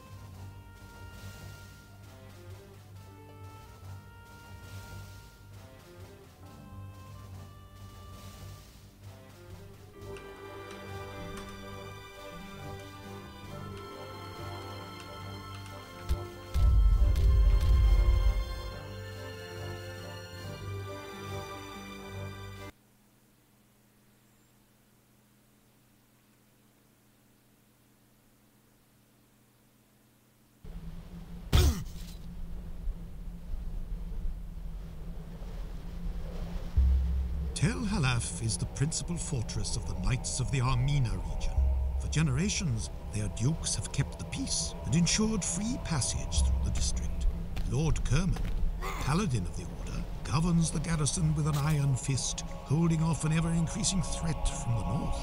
[SPEAKER 4] Tel Halaf is the principal fortress of the Knights of the Armina region. For generations, their dukes have kept the peace and ensured free passage through the district. Lord Kerman, paladin of the Order, governs the garrison with an iron fist, holding off an ever-increasing threat from the north.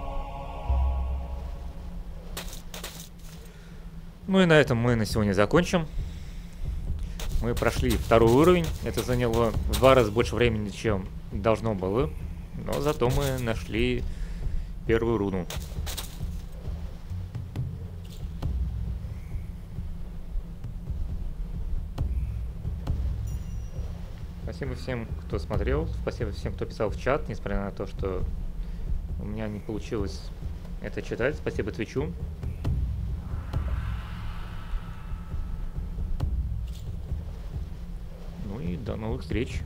[SPEAKER 1] Ну и на этом мы на сегодня закончим. Мы прошли второй уровень. Это заняло в 2 раза больше времени, чем должно было. Но зато мы нашли первую руну. Спасибо всем, кто смотрел. Спасибо всем, кто писал в чат, несмотря на то, что у меня не получилось это читать. Спасибо Твичу. Ну и до новых встреч.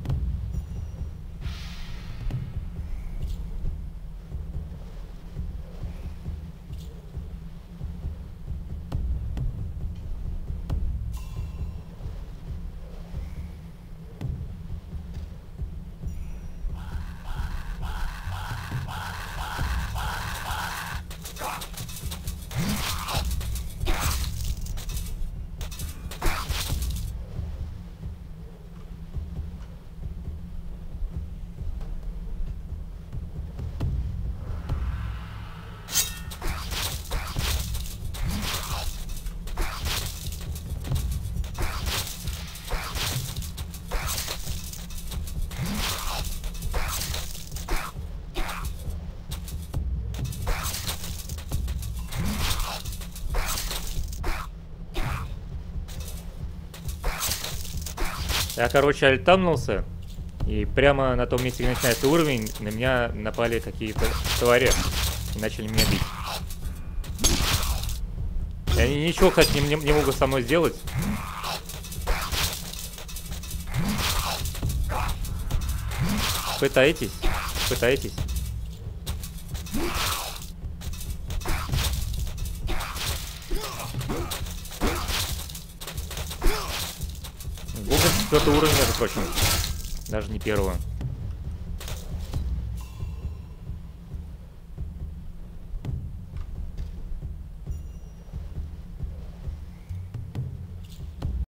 [SPEAKER 1] Я, короче, альтанулся, и прямо на том месте, где начинается уровень, на меня напали какие-то твари и начали меня бить. И они ничего, кстати, не могут со мной сделать. Пытаетесь? Пытаетесь? Гоблин 4-й уровень, между прочим. Даже не 1-го.